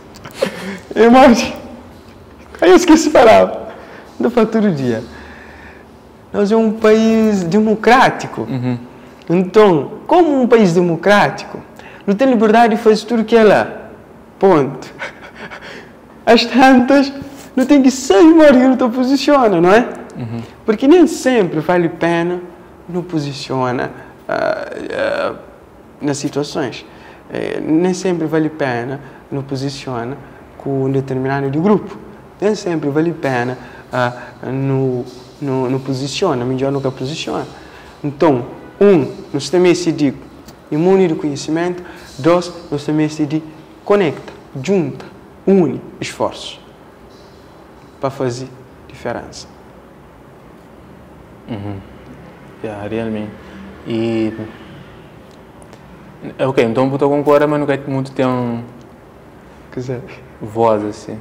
Aí eu esqueci de falar. Não falo todo dia. Nós é um país democrático. Então, como um país democrático, não tem liberdade de fazer tudo que é lá. Ponto. As tantas, não tem que ser embora que não te posiciona, não é? Porque nem sempre vale a pena não posiciona nas situações. Nem sempre vale a pena não posiciona com um determinado grupo. Nem sempre vale a pena não posiciona, melhor nunca posiciona. Então, nós também se diz imune do conhecimento. 2, nós também se diz conecta, junta, une esforços para fazer diferença. Realmente. E ok, então você concorda, mas nunca muito tem voz assim.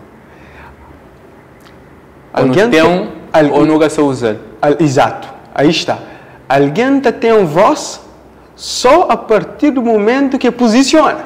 Alguém tem ou nunca se usa. Exato, aí está. Alguém tem voz só a partir do momento que posiciona.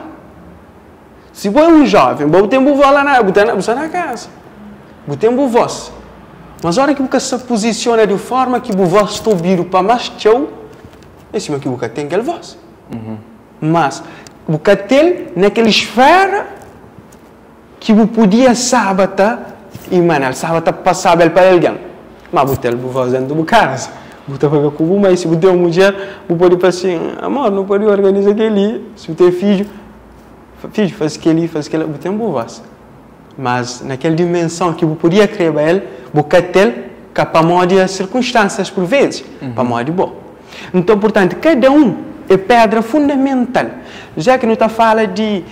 Se você é um jovem, você tem voz lá na casa. Você tem voz. Mas a hora que você se posiciona de forma que você está ouvindo para mais teu, é cima que você tem aquela voz. Mas você tem naquela esfera que você podia saber e saber passar para alguém. Mas você tem voz dentro da casa. Você vai com você, mas se você é uma mulher, você pode falar assim, amor, não pode organizar aquele. Se você tem filho, faz aquele, você tem voz. Mas naquela dimensão que você podia criar para ele, você tem para de circunstâncias por vezes, para de bom. Então, portanto, cada é pedra fundamental. Já que não está falando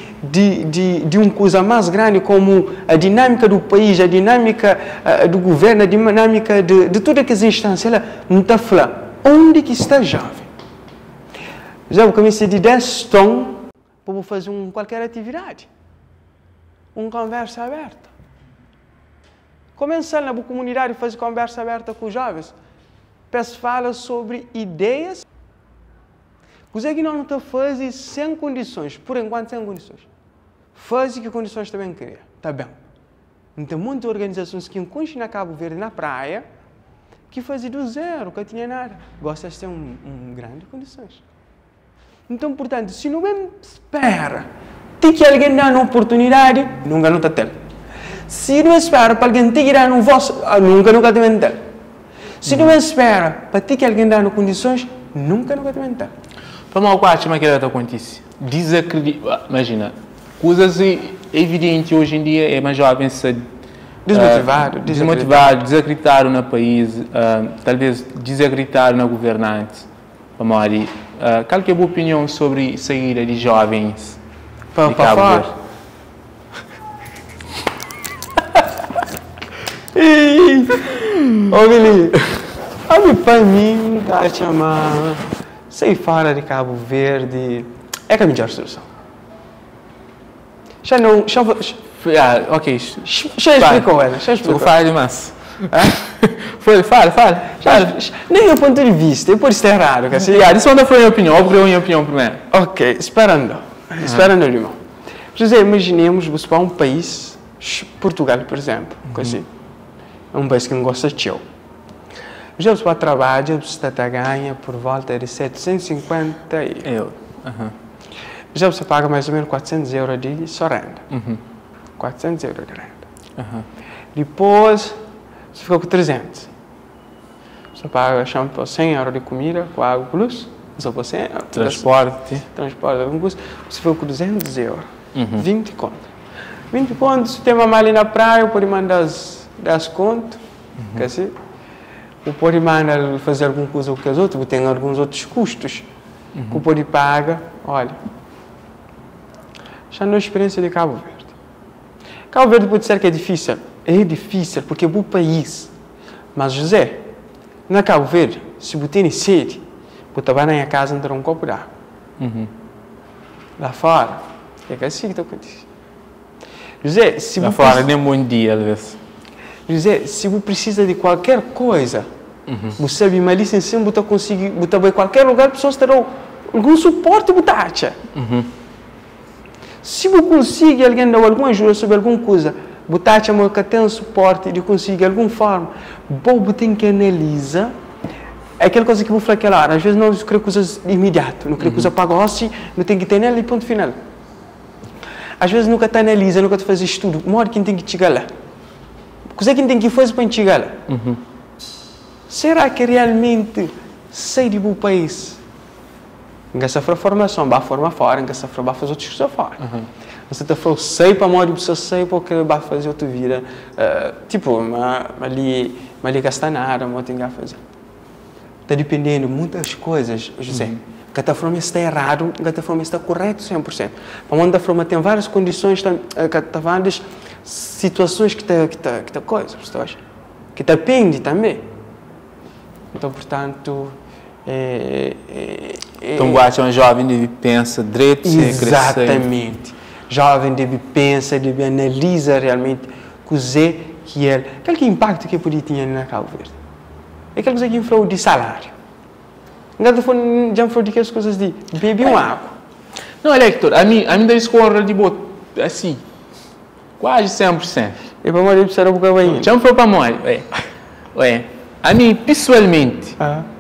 de uma coisa mais grande como a dinâmica do país, a dinâmica do governo, a dinâmica de todas as instâncias, não está falando onde que está jovem. Já eu comecei de 10 tons para fazer qualquer atividade. Uma conversa aberta. Começando na comunidade a fazer conversa aberta com os jovens. Peço fala sobre ideias. Coisa que não está fazendo sem condições, por enquanto sem condições. Faz que condições também cria, tá bem. Então, muitas organizações que encostam na Cabo Verde, na praia, que fazem do zero, que tinha nada. Gosta de ter grande condições. Então, portanto, se não espera, tem que alguém dar uma oportunidade, nunca não está tendo. Se não espera para alguém ter que dar um vosso, nunca também tem. Se não espera para ter que alguém dar condições, nunca também tem. Para mal quatro, mas que ela acontece. Imagina, coisas evidentes hoje em dia é mais jovens se desmotivado, desacreditado no país, talvez desacreditado na governante. Qual que é a sua opinião sobre saída de jovens de Cabo Verde? Olha, para mim, está a chamar. Sair fora de Cabo Verde é a melhor solução. Ok. Já explicou ela. Fala demais. Fala. Nem o ponto de vista, pode estar errado. Isso não foi a minha opinião. Eu criei a minha opinião primeiro. Ok, esperando, irmão. José, imaginemos você para um país, Portugal, por exemplo, assim, é um país que não gosta de teu. Já você vai trabalhar, você ganha por volta de 750 euros. Já você paga mais ou menos 400 euros de só renda. 400 euros de renda. Depois, você fica com 300. Você paga 100 euros de comida, com água plus, transporte, algum custo. Você fica com 200 euros. 20 contos. 20 contos, você tem uma mala na praia, pode mandar das contas, assim. Ou pode mandar fazer alguma coisa com os outros, tem alguns outros custos que pode pagar. Olha, já não é experiência de Cabo Verde. Cabo Verde pode ser que é difícil porque é um país. Mas, José, na Cabo Verde, se você tem sede, você vai na casa entrar um copo d'água. Lá fora, é assim que está acontecendo. José, se lá fora nem bom dia, às vezes. José, se você precisa de qualquer coisa, você sabe, uma licença, você consegue, você vai em qualquer lugar, pessoas terão algum suporte, você acha. Se você consegue alguém dar alguma ajuda sobre alguma coisa, você acha que tem suporte de conseguir alguma forma, você tem que analisar é aquela coisa que eu vou falar aquela hora. Às vezes nós queremos coisas imediatas, não queremos coisa pagosse, não tem que ter nela e ponto final. Às vezes nunca te analisa, nunca te faz estudo. Uma hora quem tem que chegar lá. Coisa que tem que fazer para chegar lá. Será que realmente sei de bom país? Não se faz formação, vai formar fora, não se faz fazer outras coisas fora. Você está falando, sei para morrer, você sei porque vai fazer outra vida. Tipo, ali gastar nada, mas tem que fazer. Está dependendo de muitas coisas, José. Cada forma está errado, cada forma está correto 100%. Para onde a forma tem várias condições, várias situações que tá coisa, que depende também. Então, portanto, então, acha um jovem deve pensar direito, exatamente. Jovem deve pensar, deve analisar realmente coisa que é, aquele impacto que podia ter na Cabo Verde. É aquela coisa que inflou de salário. Já falou de que as coisas de beber uma água. Não, Hector, a mim deve escorrer de boa, assim, quase 100%. E para morrer precisa um pouco ainda. Já me falou para morrer, a mim, pessoalmente,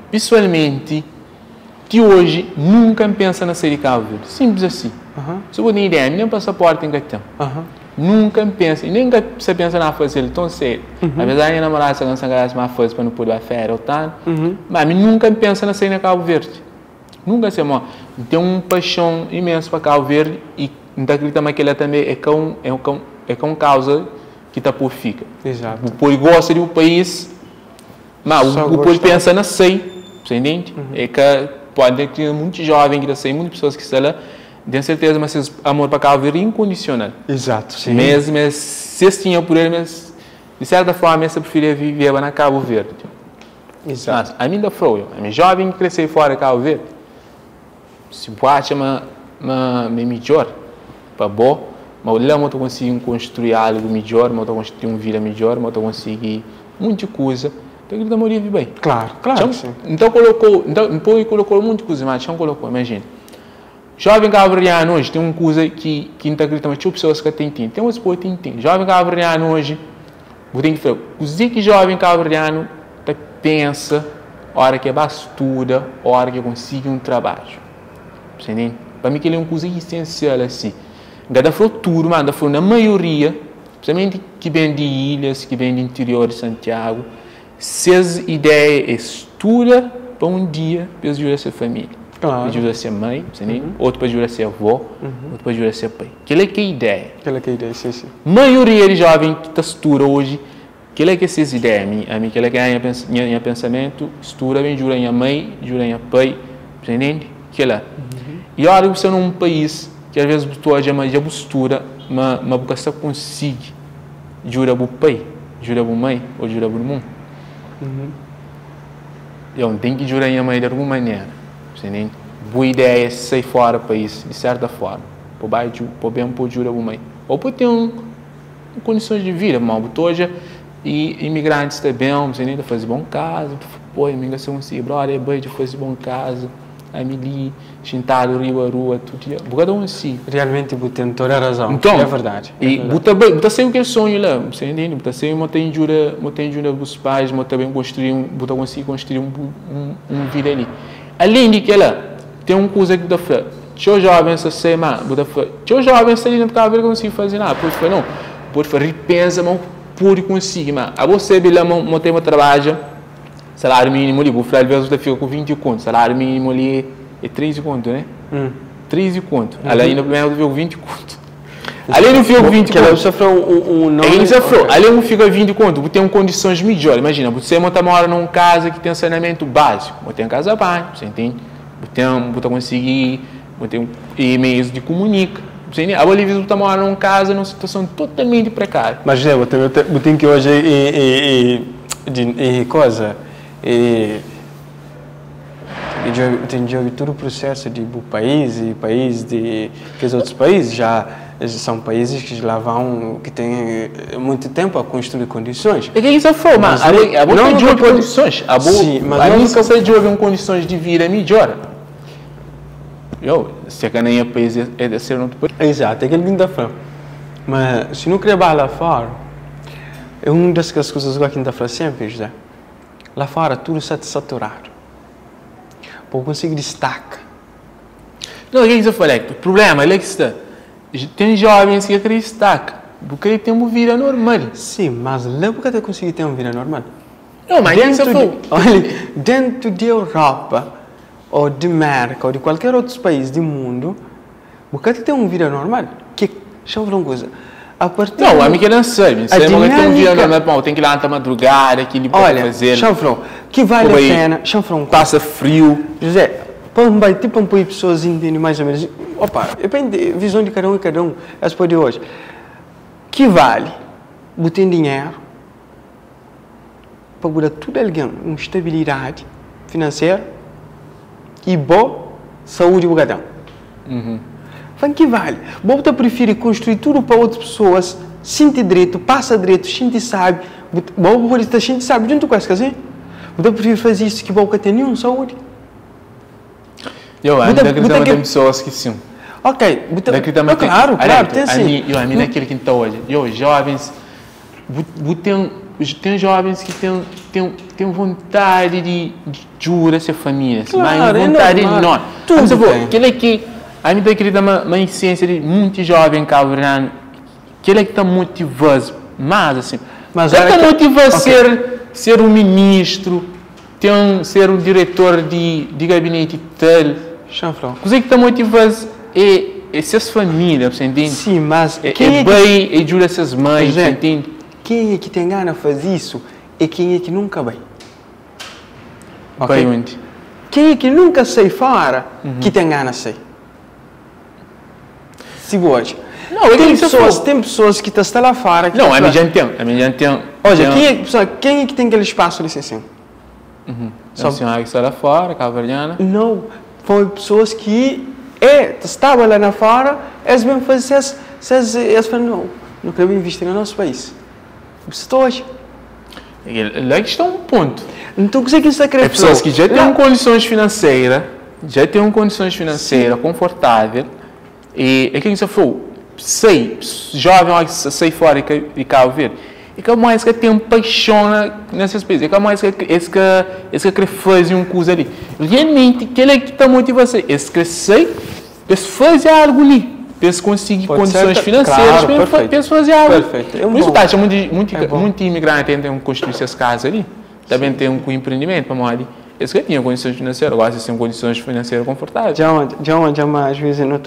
que hoje nunca pensa na sair de Cabo Verde. Simples assim. Se eu tenho ideia, nem passaporte em cartão. Nunca pensa, e nem você pensa na fazer tão cedo. Apesar de minha namorada se ganhar mais força para não poder férias ou tal, mas nunca pensa na sair na Cabo Verde. Nunca se amor. Tem uma paixão imensa para Cabo Verde e não acredita que ela também é com causa que está por fica. Exato. O povo gosta do país, mas o povo pensa na sair, você entende? É que pode ter muitos jovens que estão saindo, muitas pessoas que estão lá. Tenho certeza, mas esse amor para Cabo Verde é incondicional. Exato, sim. Mesmo se tinha por ele, mas de certa forma, eu preferia viver na Cabo Verde. Exato. Mas, a mim da Froio, a minha jovem que cresceu fora de Cabo Verde, se pode me melhor, para bom, mas lá eu estou conseguindo construir algo melhor, eu estou construindo uma vida melhor, eu estou conseguindo muita coisa. Então, ele está morrendo bem. Claro, sim. Então, colocou muita coisa, mas não colocou, imagina. Jovem cabo-verdiano hoje tem uma coisa que não está acreditando, mas tinha pessoas que tem. Tem umas pessoas que tem. Jovem cabo-verdiano hoje, eu tenho que falar, coisa que jovem cabo-verdiano pensa, hora que estuda, hora que consiga um trabalho. Entende? Para mim, que ele é uma coisa essencial assim. Cada futuro, mas na maioria, principalmente que vem de ilhas, que vem do interior de Santiago, se as ideias estuda para um dia, para ajudar a sua família. Claro. Para ajudar a ser mãe, outro para ajudar a ser avó, outro para ajudar a ser pai. Aquela que é a ideia. Sim. A maioria de jovens que estuda hoje, aquela que é essas ideias. Aquela que é minha pensamento, estuda bem, jura minha mãe, jura minha pai, entende? Aquela. E olha, você num país que às vezes você já estuda, mas você consegue jura o pai, jura a mãe, ou jura o mundo. Eu tenho que jurar minha mãe de alguma maneira. Boa ideia é sair fora do país, de certa forma. Por bem pode jurar a mãe. Ou por ter condições de vida, mas hoje e imigrantes também, de fazer bom caso, pô, imigração assim, brother, de fazer bom caso, a mili, chintado, rio, a rua, tudo dia. Cada um assim. Realmente, você tem toda a razão. Então, é verdade. E você sei o que é sonho lá, você entende? Você sei que tem jura dos pais, você também conseguir construir um vida ali. Além de que ela tem uma coisa que dá para teu jovem se sei mas teu jovem se não tá vendo conseguir fazer nada, pode repensa, mas pode conseguir, mas a você lá tem um trabalho, salário mínimo ali, vou falar vezes você fica com 20 contos, salário mínimo ali é 13 contos, né? 13 contos. Ela ainda primeiro viu 20 contos. Além não fica 20 contos. Ela sofreu além não fica 20 contos, tem condições melhores. Imagina, você mora numa casa que tem saneamento básico, você tem casa banho, você entende? Você conseguir, você tem e-mails de comunica. A Bolívia está morando numa casa numa situação totalmente precária. Mas você tem que hoje tem de ouvir todo o processo de país de que os outros países já são países que lá vão, que têm muito tempo a construir condições. É que isso é forma, a boa não de condições, a nunca se de condições de vida melhor. Se a nem país é de ser outro país. Exato, é aquele que está falando. Mas se não querer lá fora, é uma das coisas que a gente está falando sempre, José. Lá fora tudo está saturado. para conseguir destaque. Não, o que você fala? O problema é que está. Tem jovens que querem destaque, porque tem uma vida normal. Sim, mas lá porque você conseguir ter uma vida normal. Não, mas olha, dentro da Europa, ou de América, ou de qualquer outro país do mundo, você tem uma vida normal. Deixa eu falar uma coisa. Não, a minha não sabe. Se tem uma vida normal, tem que ir lá na madrugada, aquilo para fazer. Deixa eu falar, que vale a pena, deixa eu falar uma coisa. Passa frio. José, tipo para pessoas entendem mais ou menos. Opa, depende da visão de cada um, essa pode hoje. Que vale, botar dinheiro, para dar tudo alguém uma estabilidade financeira e boa saúde para cada um. Que vale? Você prefere construir tudo para outras pessoas, sente direito, passa direito, sente sabe, você sente sabe junto com essa assim? Você prefere fazer isso que você tem nenhuma saúde? Eu ainda acredito que tem pessoas que sim. Ok, claro, tem sim. A mim naquele que está hoje, jovens, tem jovens que têm vontade de jurar essa família, claro, mas vontade é não. Tudo bem. Aquele que a mim daquele uma essência de muito jovem cabo-verdiano, aquele que está motivado, mas assim, mas está motivado a ser um ministro, ser um diretor de gabinete tal. Coisa que está motivado é essas famílias, você entende? Sim, mas bem, ajuda essas mães, você entende? Quem é que tem gana de fazer isso e quem é que nunca vai? Vai onde? Quem é que nunca sai fora que tem gana de sair? Se hoje. Não, tem pessoas que estão lá fora. Não, a minha já entendo. Olha, quem é que tem aquele espaço ali assim? A senhora que está lá fora, cabo-verdiana? Não, foi pessoas que estavam lá na fora, eles mesmo faziam eles falaram, não queremos investir no nosso país. Estou hoje. Lá que está um ponto. Então, o que você quer? Pessoas que já têm condições financeiras, confortáveis, e aquilo que você falou, jovem que sai fora e Cabo Verde, e que mais que tem paixão nessas coisas, e que mais que quer fazer uma coisa ali. Realmente, aquele que está motivado, esse que sai, pensa fazer algo ali, pensa conseguir condições financeiras, pensa fazer algo. Perfeito. Por isso, tá, muito imigrante tem construir essas casas ali, também tem um empreendimento para morar ali. Esse que tinha condições financeiras, agora se tem condições financeiras confortáveis. Já às vezes não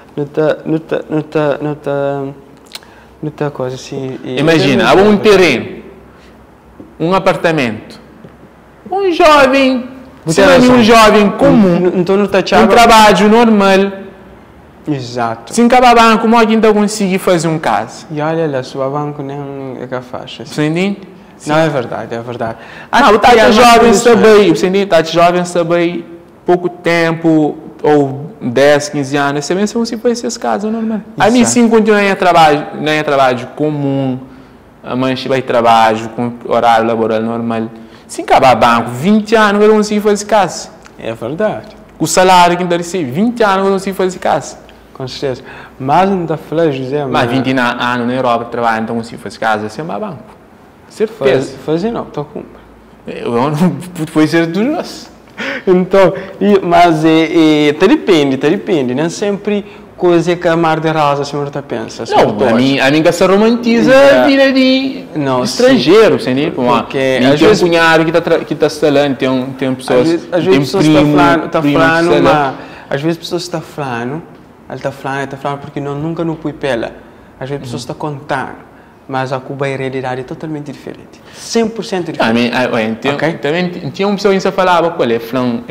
está coisa assim. Imagina, há um terreno, um apartamento, um jovem comum, um trabalho normal. Exato. Se acabar banco, como alguém está conseguir fazer um caso? E olha lá, se o banco nem é capaz. Você entende? Não, é verdade. Não, está jovens também, você entende? Está jovens também, pouco tempo, ou 10, 15 anos, você vê se você faz esses casos normal. A mim sim continua em trabalho comum, a mãe vai trabalho com horário laboral normal. Se acabar banco, 20 anos eu não consigo fazer esse caso. É verdade. O salário que eu recebi, 20 anos eu não consigo fazer esse caso. Com certeza. Mas não está falando, José. Mas 20 anos na Europa trabalhando, então consigo fazer esse caso, assim é mais banco. Certeza. Fazer não, estou com. Eu não pode ser dos nossos. Então, mas depende, não sempre coisa que a Mar de Rosa a senhora pensa. Não, a mim que se romantiza a vida de estrangeiro, você entende? Porque às vezes tem um cunhado que está instalando, tem pessoas, às vezes pessoas estão falando, às vezes pessoas estão falando, porque nunca não fui pela. Às vezes pessoas estão contando. Mas a Cuba é realidade totalmente diferente. 100% diferente. Também tinha uma pessoa que falava com ele,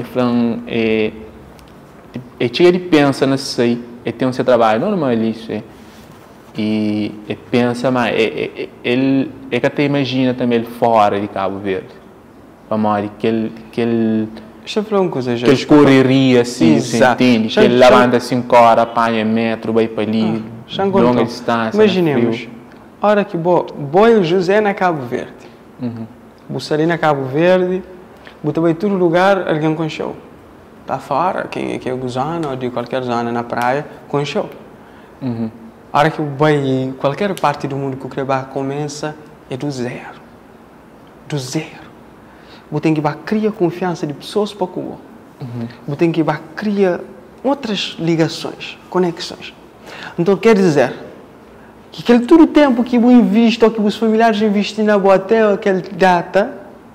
chega de pensa nisso aí, tem um seu trabalho normal isso, e pensa, mas ele que até imagina também ele fora de Cabo Verde, para morrer que ele deixa eu falar uma coisa, que ele correria assim, você entende? Que ele levanta 5 horas, apanha metro, vai para ali, longa distância. Imaginemos. Hora que boi José na Cabo Verde. Você ali na Cabo Verde, você vai em todo lugar, alguém com show. Está fora, quem é Guzana ou de qualquer zona na praia, com show. Hora que vai em qualquer parte do mundo que o Creba começa, é do zero. Do zero. Você tem que criar confiança de pessoas para Cuba. Você tem que criar outras ligações, conexões. Então, quer dizer que aquele todo o tempo que você investe ou que os familiares investem na boa até aquela data,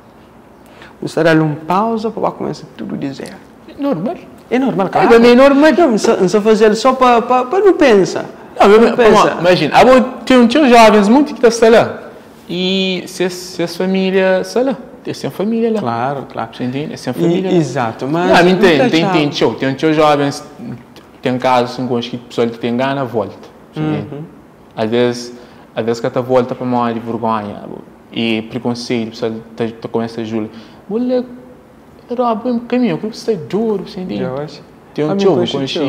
você dá uma pausa para começar tudo a dizer. É normal. É normal, claro. É normal. Não só fazer só para não pensar. Não pensa. Imagina, tem jovens muito que estão lá. E se a família está lá. Tem família lá. Claro. Você entende? Tem família lá. Exato. Mas tem jovens, tem casos em que a pessoa tem gana, volta. Às vezes que ela volta para uma de vergonha e preconceito, a pessoa começa a julgar. Olha, Rob, um caminho, que você está duro, você entende? Tem um tio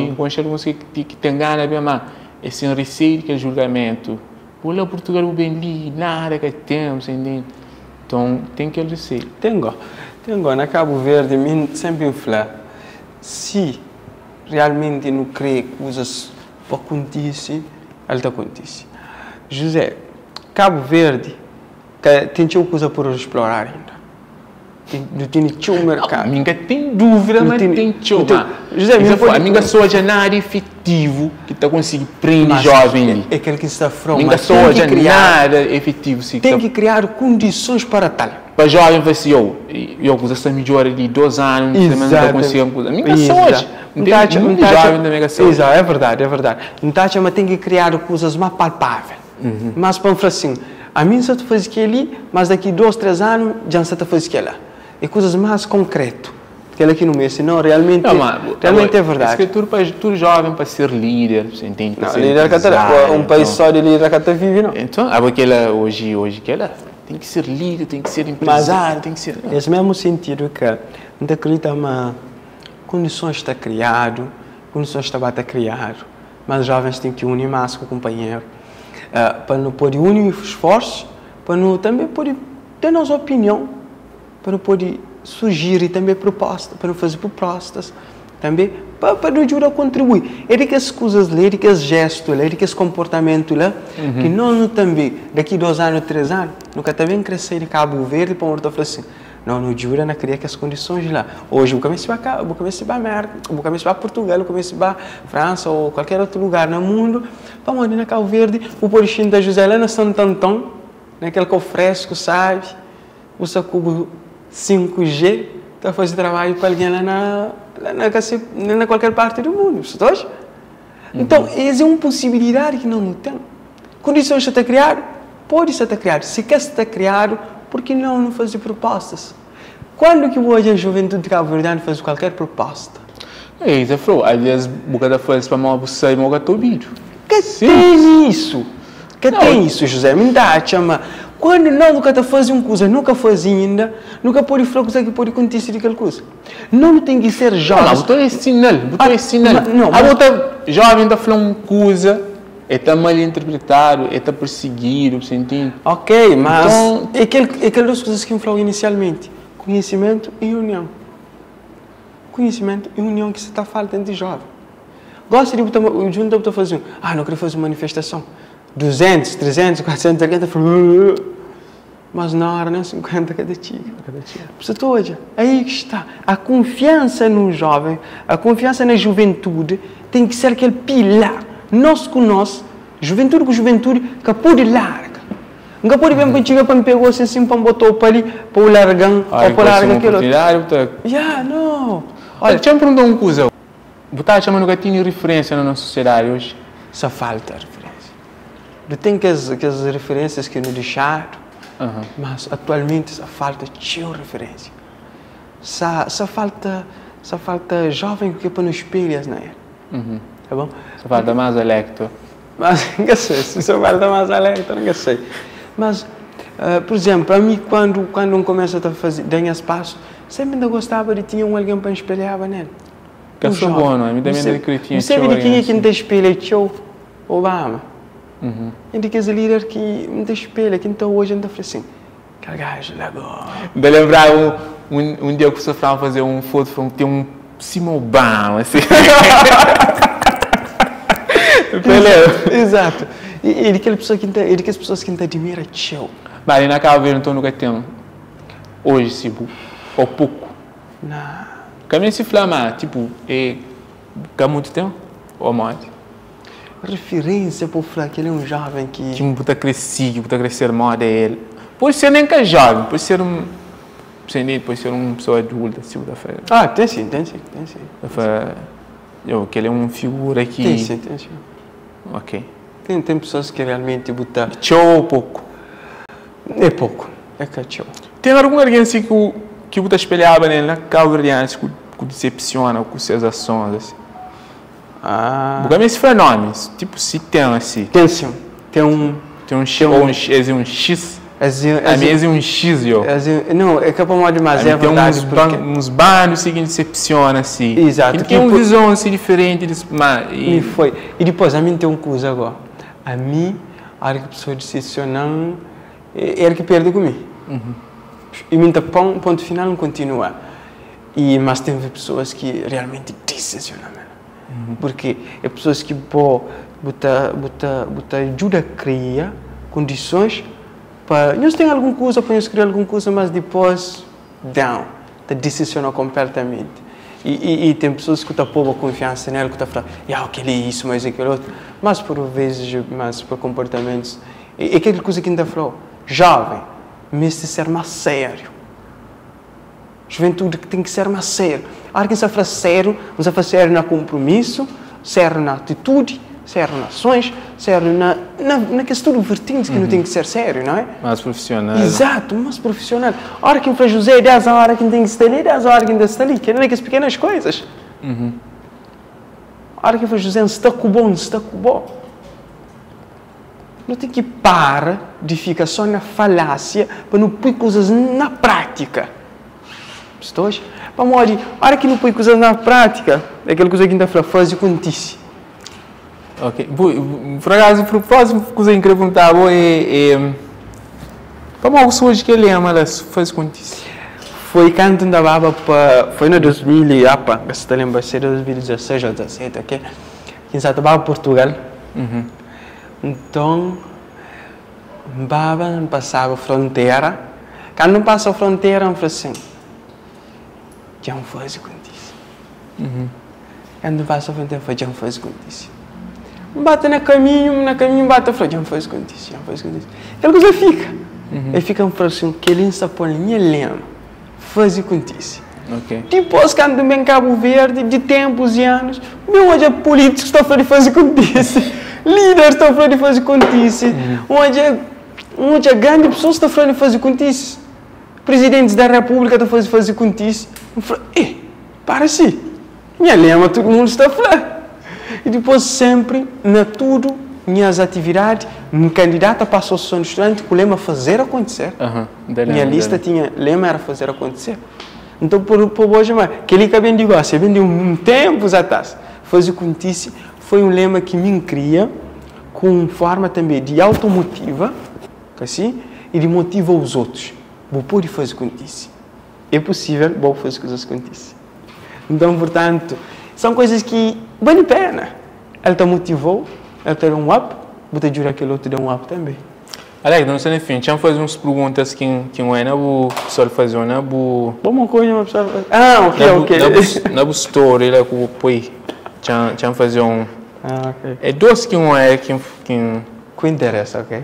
que tem gana, mas esse receio que é julgamento. Olha, Portugal é bem ali, nada que temos, você entende? Então, tem que receio. Tenho, na Cabo Verde, sempre falo, se realmente não crê coisas para acontecer, ela acontece. José, Cabo Verde, tem coisa por explorar ainda. Não tem um mercado. Ninguém tem dúvida, mas tem tio. José, ninguém só já nada efetivo que está conseguindo prender jovem. É aquele que está fora. Ninguém só já nada efetivo. Tem que criar condições para tal. Para jovem vai ser eu uso essa melhor de 2 anos, também não consigo coisa. Ninguém só hoje. Muito jovem também só. Exato, é verdade. Então, mas tem que criar coisas mais palpáveis. Mas para falar assim, a mim só te faz aquilo ali, mas daqui 2, 3 anos já não se te faz aquilo lá. É coisas mais concretas. Aquela aqui no mês, não, realmente é verdade. Tu jovem para ser líder, você entende? Não, líder um país só de líder que está vive, não. Então, aquela hoje aquela tem que ser líder, tem que ser empresário, tem que ser... Nesse mesmo sentido que não acredita que condições está criado, condições está criado, mas os jovens têm que unir mais com o companheiro, para não poder unir esforços, para não também poder ter nossa opinião, para não poder surgir e também propostas, para não fazer propostas, também para nos ajudar a contribuir. É de que as coisas lá, é de que os gestos lá, é de que esse comportamento lá, que nós também, daqui 2 anos, 3 anos, nunca também crescer de Cabo Verde para onde eu falo assim, não ajuda a criar as condições lá. Hoje, eu comecei para a América, eu comecei para Portugal, eu comecei para França ou qualquer outro lugar no mundo, para onde na Cabo Verde, o porchinho da José lá na Santo Antão, naquele que fresco, sabe, o sacubo 5G, está fazendo trabalho para alguém lá na qualquer parte do mundo, estás? Então, essa é uma possibilidade que não tem. Condições está criado, pode estar criado. Se quer estar criado, por que não fazer propostas? Quando que hoje a juventude de Cabo Verde faz qualquer proposta? Você falou, aliás, bocada faz para mal você e mal ouvido. Que tem isso? Que tem isso, José? Me dá, chama. Quando não nunca está fazendo uma coisa, nunca faz ainda, nunca pode falar coisa que pode acontecer aquela coisa. Não tem que ser jovem. Não, estou ensinando. A outra jovem está falando uma coisa, está mal interpretado, está perseguido, você entende? Ok, mas então, é aquelas coisas que eu falei inicialmente. Conhecimento e união. Conhecimento e união que se está faltando de jovem. Gosta de juntar para fazer, não quero fazer uma manifestação. 200, 300, 400, 300, mas na hora não 50 cada dia. Você toda, aí que está. A confiança no jovem, a confiança na juventude tem que ser aquele pilar. Nós com nós, juventude com juventude, que pode larga. Nunca pode ver para chegar para me pegar assim, para me botar para ali, para o largar, ou para largar aquilo. Não. Olha, deixa eu me perguntar uma coisa. Você está chamando que tem referência na nossa sociedade hoje? Só falta referência. Tem que as referências que nos deixaram, mas atualmente só falta referência. Só falta jovem que para nos espelhas, não é? Tá bom? Só falta mais electo. Mas não sei, se só falta mais electo, não sei. Mas, por exemplo, para mim, quando um começa a fazer, ganhar espaço, sempre ainda gostava de ter alguém para espelhar nele. Que é bom, não é? Me dá medo de criticar. Não sei de quem é que não te espelha, Obama. E de que esse líder que me espelha, que então hoje ainda fala assim, aquele gajo lá agora. Me lembrar um dia que você foi fazer uma foto, tem um Simão Obama, assim. Exato. E de aquelas pessoas que não te admiram, Mas na Cabo Verde, então, nunca tem. Hoje, Cibu, ou pouco. Não. Caminho se flama, tipo, há muito tempo? Ou mais? Referência para falar que ele é um jovem que... Que está crescido, está crescer moda ele. Pode ser nem que é jovem, pode ser pode ser uma pessoa adulta, assim, da feira. Ah, tem sim. Que ele é uma figura que... Tem sim. Ok. Tem pessoas que realmente botam... Tchau ou pouco? É pouco. É que é tchau. Tem alguém assim que você espelhava nele, na calvariança, que decepciona com suas ações, assim? Porque esse fenômeno, tipo, se tem assim... Tem sim. Tem um X, ou um X. A mesa é um X, eu. Não, é que é para modo demais, é verdade. Tem uns banhos que decepcionam, assim. Exato. E tem uma visão, assim, diferente. E depois, a mim tem uma coisa agora. A mim, a hora que a pessoa decepciona, é a que perde comigo. E mim, ponto final, não continua. Mas tem pessoas que realmente decepcionam. Porque é pessoas que ajuda a criar condições para... Nós temos alguma coisa, para criar alguma coisa, mas depois, te decepciona completamente. E tem pessoas que estão pondo confiança nele, que estão falando, aquele isso, mas aquele outro. Mas por vezes, por comportamentos... É aquela coisa que ainda falou, jovem, mas de ser mais sério. Juventude que tem que ser mais sério. A hora que você fala sério, você fala sério no compromisso, sério na atitude, sério nas ações, sério na questão do vertente que não tem que ser sério, não é? Mais profissional. Exato, mais profissional. A hora que eu falo José, 10 a hora que tem que estar ali, 10 a hora que tem que estar ali, que não é que as pequenas coisas. A hora que eu falo José, está com bom, não tem que parar de ficar só na falácia para não pôr coisas na prática. Estou? Vamos olhar, a hora que não põe coisas na prática, é aquela coisa que ainda faz e acontece. Ok. Por acaso, a próxima coisa que eu queria perguntar é como algumas coisas que ele ama, elas faz acontecer? Foi quando andava para... Foi no 2000, se te lembra, se 2016 ou 2017, ok? Que estava para Portugal. Então, passava a fronteira. Quando não passa a fronteira, eu falei assim, já não faz acontecer. Quando não passa a fronteira, já não faz acontecer. Bate no caminho, bate a frente, já não faz acontecer. Aquela coisa fica. Aí fica um próximo, que ele está por minha lema, faz acontecer. Depois, quando vem Cabo Verde, de tempos e anos, onde políticos estão falando de fazer acontecer, líderes estão falando de fazer acontecer, onde grandes pessoas estão falando de fazer acontecer, presidentes da República estão falando de fazer acontecer. Eu falo, para-se, minha lema, todo mundo está falando. E depois, sempre, na tudo, minhas atividades, me candidata para a associação de estudantes, com o lema fazer acontecer. Minha lista tinha, lema era fazer acontecer. Então, por hoje, aquele que bem digo, se bem de um tempo atrás, fazer acontecer, foi um lema que me cria, com forma também de automotiva, assim, e de motivar os outros. Vou poder fazer acontecer. É possível, vou fazer coisas acontecer. Então, portanto, são coisas que valem a pena. Ele te motivou, ele te deu um up, vou te jurar que ele te deu um up também. Alex, não sei, enfim, tinha fazer umas perguntas que não é, o pessoal fazia, não é? Uma coisa, uma pessoa... ok. Na história, ele põe, tinha fazer um... ok. É dois que não é, que interessa, ok?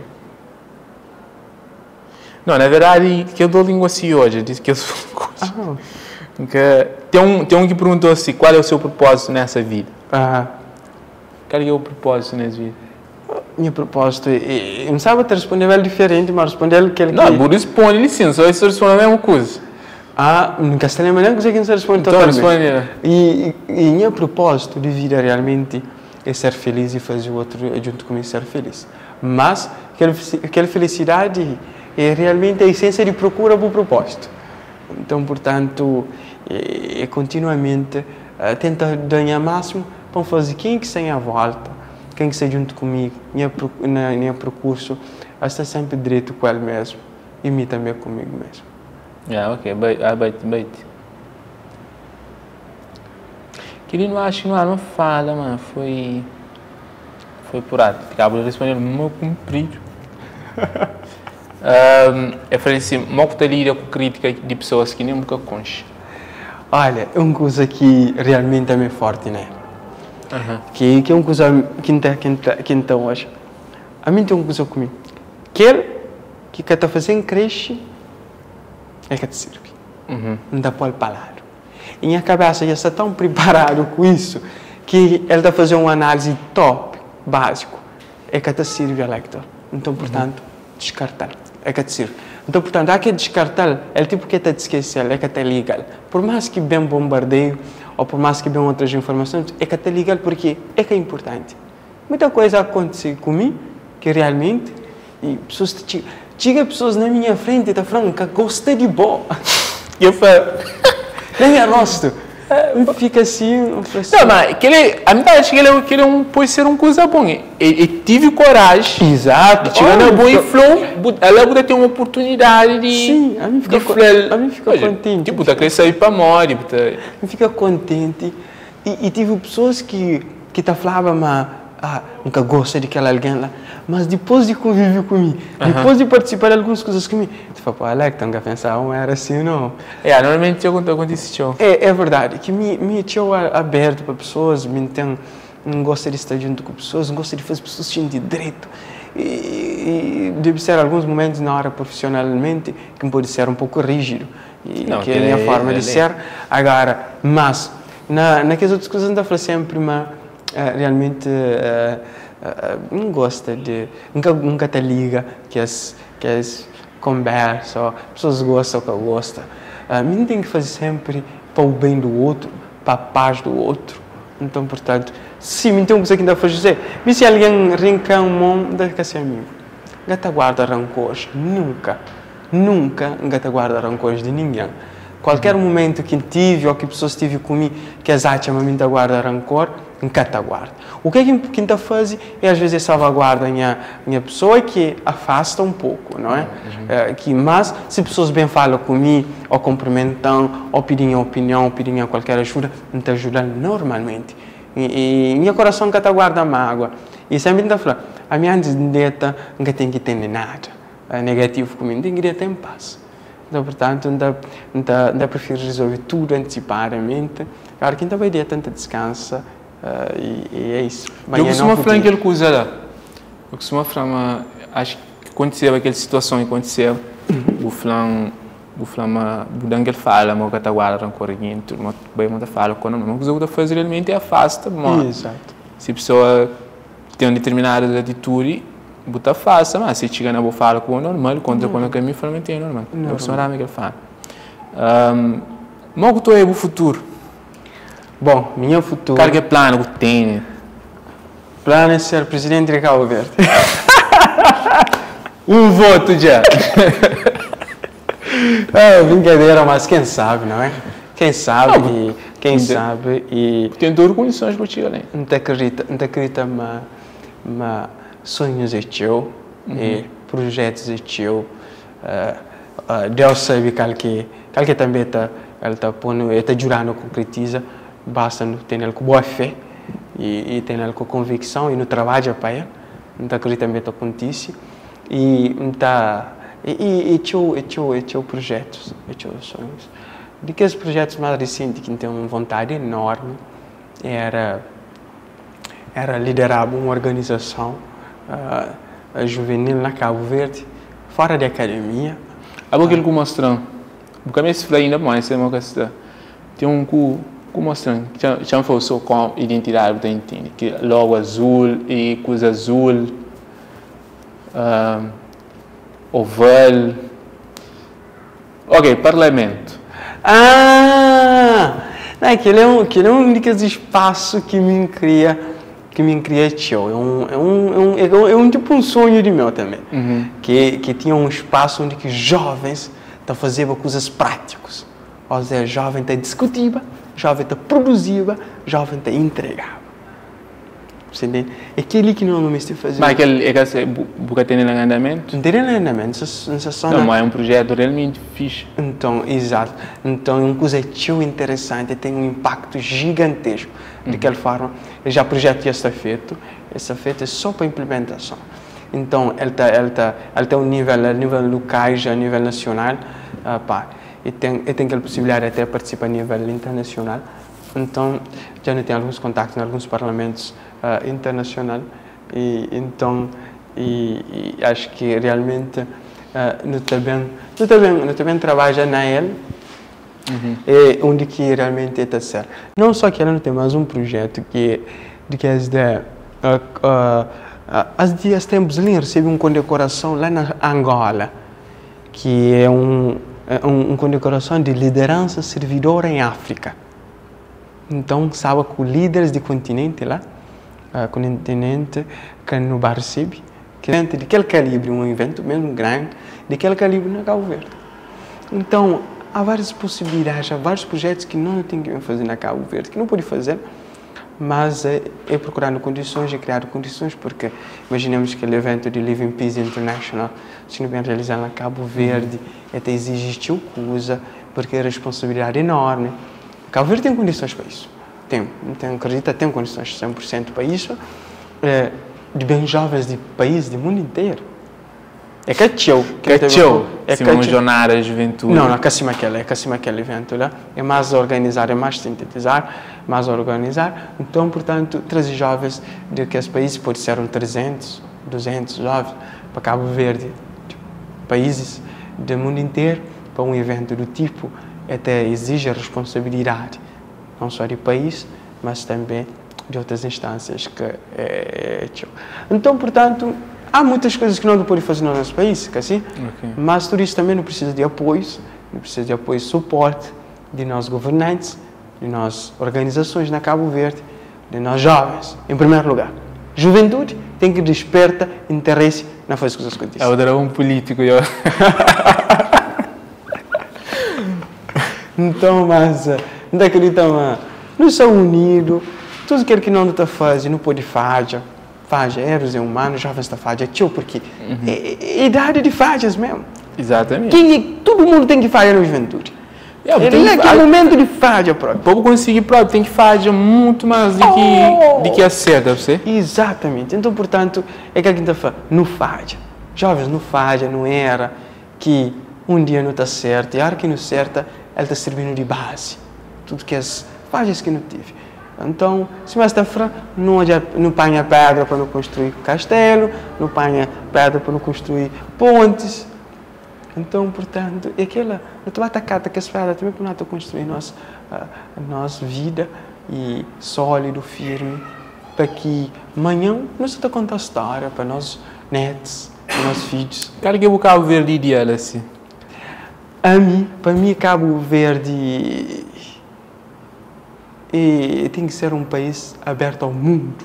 Não, na verdade, que eu dou língua assim hoje, diz que eu sou coisa. Tem um que perguntou assim, qual é o seu propósito nessa vida? Qual é o propósito nessa vida? Meu propósito, eu não sabe te responder ele diferente, mas responder ele que ele... Não, não responde, licença, só isso responde a mesma coisa. Em castelhano não consegue responder totalmente. E meu propósito de vida realmente é ser feliz e fazer o outro junto comigo ser feliz. Mas aquela felicidade é realmente a essência de procura para o propósito. Então, portanto, continuamente tenta ganhar máximo para fazer quem que está à volta, quem que está junto comigo, no percurso, está sempre direito com ele mesmo e me também comigo mesmo. Ok, bait. Que ele não acha que não fala, mano, foi por aí, acabou de responder muito comprido. Eu falei assim, como que lida com crítica de pessoas que nem nunca conhecem? olha, é uma coisa que realmente é forte, né? Que é uma coisa que então hoje. A mim tem uma coisa comigo. Que está fazendo cresce é que te serve. Não dá para falar. E minha cabeça já está tão preparado com isso que ele está fazendo uma análise top, básico. É que te serve, Elector. Então, portanto, descartar. É que te serve. Então, portanto, há que descartar. É tipo que te esquecer, é que te legal. Por mais que bem bombardeio, ou por mais que bem outras informações, é que te legal porque é que é importante. Muita coisa acontece comigo que realmente, e pessoas chega pessoas na minha frente e tá falando que gosta de boa. E eu falo, nem é rosto. Fica assim, não, mas a mim acho que ele pode ser uma coisa boa. E tive coragem. Exato. De chegar no bom e flow, ela ter uma oportunidade de. Sim, a mim fica contente. Tipo, tá querendo sair para morrer. Eu fico contente. E tive pessoas que falavam, mas nunca gosto daquela alguém lá. Mas depois de conviver comigo, depois de participar de algumas coisas comigo, tu fala, pô, Alex, nunca pensava, não era assim, não. Normalmente acontece isso. É verdade, que me tinha aberto para pessoas, não gosta de estar junto com pessoas, não gosta de fazer pessoas sentir direito. E deve ser alguns momentos na hora profissionalmente que pode ser um pouco rígido. Que é a minha forma de ser. Agora, mas, naquelas outras coisas, não dá sempre, mas realmente não gosta de. Nunca te liga que as conversas, pessoas gostam que gostam. Não tem que fazer sempre para o bem do outro, para a paz do outro. Então, portanto, sim, não tem uma coisa que ainda fazer. Mas se alguém rinca um monte, deve ser amigo. Gata guarda rancores. Nunca gata guarda rancores de ninguém. Qualquer momento que tive ou que pessoas tive comigo que as acham a mim da guarda rancor, nunca guarda. O que é que está fazendo é às vezes salvaguarda minha pessoa que afasta um pouco, não é? Mas se pessoas bem falam comigo ou cumprimentam ou pedem opinião, pedem qualquer ajuda, não te ajudam normalmente. E meu coração nunca guarda mágoa. E sempre está falando, a minha dieta nunca tem que ter nada negativo comigo, tem que ter em paz. Então, portanto, ainda prefiro resolver tudo antecipadamente. Agora, quem está bem dia, tanta descansa e é isso. Eu costumo falar aquela coisa lá. Eu costumo falar, acho que aconteceu aquela situação que aconteceu. O flan, que ele fala, mas que está guardando rancor aqui, tudo, mas bem muito fala, quando não coisa que faz realmente é afasta, mas se a pessoa tem uma determinada atitude, buta afasta, mas se chega na boa fala com o normal, contra quando o caminho realmente é normal. Eu costumo falar que ele fala. Mas o que é o futuro? Bom, meu futuro. Qual que é o plano que tem? Plano é ser presidente de Cabo Verde. Um voto já. Brincadeira, mas quem sabe, não é? Quem sabe e tem duas condições para chegar, né? Não te acredita, mas sonhos é teu, e projetos é teu. Deus sabe que também está ajudando a concretizar. Basta ter ele com boa fé e ter ele com convicção e no trabalho para ele. Não acredita também que acontece e teu projetos, teu sonhos. De que os projetos mais recentes que tem uma vontade enorme era liderar uma organização juvenil na Cabo Verde, fora da academia. Aquilo que mostrando, porque me se ainda mais é uma questão. Tem um que mostrando, já foi só com identidade da entende, que logo azul e coisa azul, oval. Ok, parlamento. Aquele é um daqueles espaços que me cria teu. É um tipo um sonho de meu também. Que tinha um espaço onde que jovens faziam coisas práticas. Ou seja, jovem discutia, jovem produzia, jovem entregava. Você entende? É aquele que normalmente fazia. Mas aquele que tem em andamento? Não tem em andamento. Não, mas é um projeto realmente fixe. Então, exato. Então, é uma coisa tão interessante, tem um impacto gigantesco. De qualquer forma, já o projeto já está feito. Está feito é só para implementação. Então, ele tá a nível local, a nível nacional. e tem aquela possibilidade até de participar a nível internacional. Então, já não tem alguns contactos em alguns parlamentos internacionais e então acho que realmente não também trabalha na ele onde que realmente está certo. Não só que ela não tem mais um projeto que as dias tempos ali recebe uma condecoração lá na Angola, que é uma condecoração de liderança servidora em África. Então, sabe que os líderes do continente lá, continente que no recebi, que é de aquele calibre, um evento mesmo grande, de aquele calibre na Cabo Verde. Então, há várias possibilidades, há vários projetos que não tem que fazer na Cabo Verde, que não pode fazer, mas é procurando condições, é criar condições, porque imaginemos que o evento de Living Peace International, se não bem realizado na Cabo Verde, até existe o coisa, porque é responsabilidade enorme. Cabo Verde tem condições para isso. Acredito, tem condições 100% para isso, de bem jovens de país, do mundo inteiro. É que é teu. Se vamos jornar a juventude. Não, é acima aquele evento lá. É mais organizar, é mais sintetizar, mais organizar. Então, portanto, trazer jovens de que esse país pode ser 300, 200 jovens para Cabo Verde, países do mundo inteiro, para um evento do tipo, até exige a responsabilidade, não só do país, mas também de outras instâncias que Então, portanto, há muitas coisas que não pode fazer no nosso país, assim, mas tudo isso também não precisa de apoio, e suporte de nós governantes, de nós organizações na Cabo Verde, de nós jovens, em primeiro lugar. Juventude tem que despertar interesse nas coisas que acontecem. É o dragão político, Então, mas não acreditamos, não são unidos, tudo aquilo que não está fazendo, não pode fazer. Eros é humano, jovens está fazendo, porque é idade de fazer mesmo. Exatamente. Todo mundo tem que fazer na juventude. É o momento de fazer próprio. Para conseguir próprio, tem que fazer muito mais do que acerta você. Exatamente. Então, portanto, é que a gente fala, não faz. Jovens, não faz, não era que um dia não está certo, e a hora que não acerta, ele está servindo de base. Tudo que as fases que não tive. Então, se mais está frente, não panha pedra para não construir castelo, não panha pedra para não construir pontes. Então, portanto, é aquela, não te bate a cata que as pedras também para não construir a nossa vida e sólido, firme, para que amanhã nós está contar história para nós netos, para nossos filhos. Qual que é o Cabo Verde ideal assim? Para mim, Cabo Verde tem que ser um país aberto ao mundo.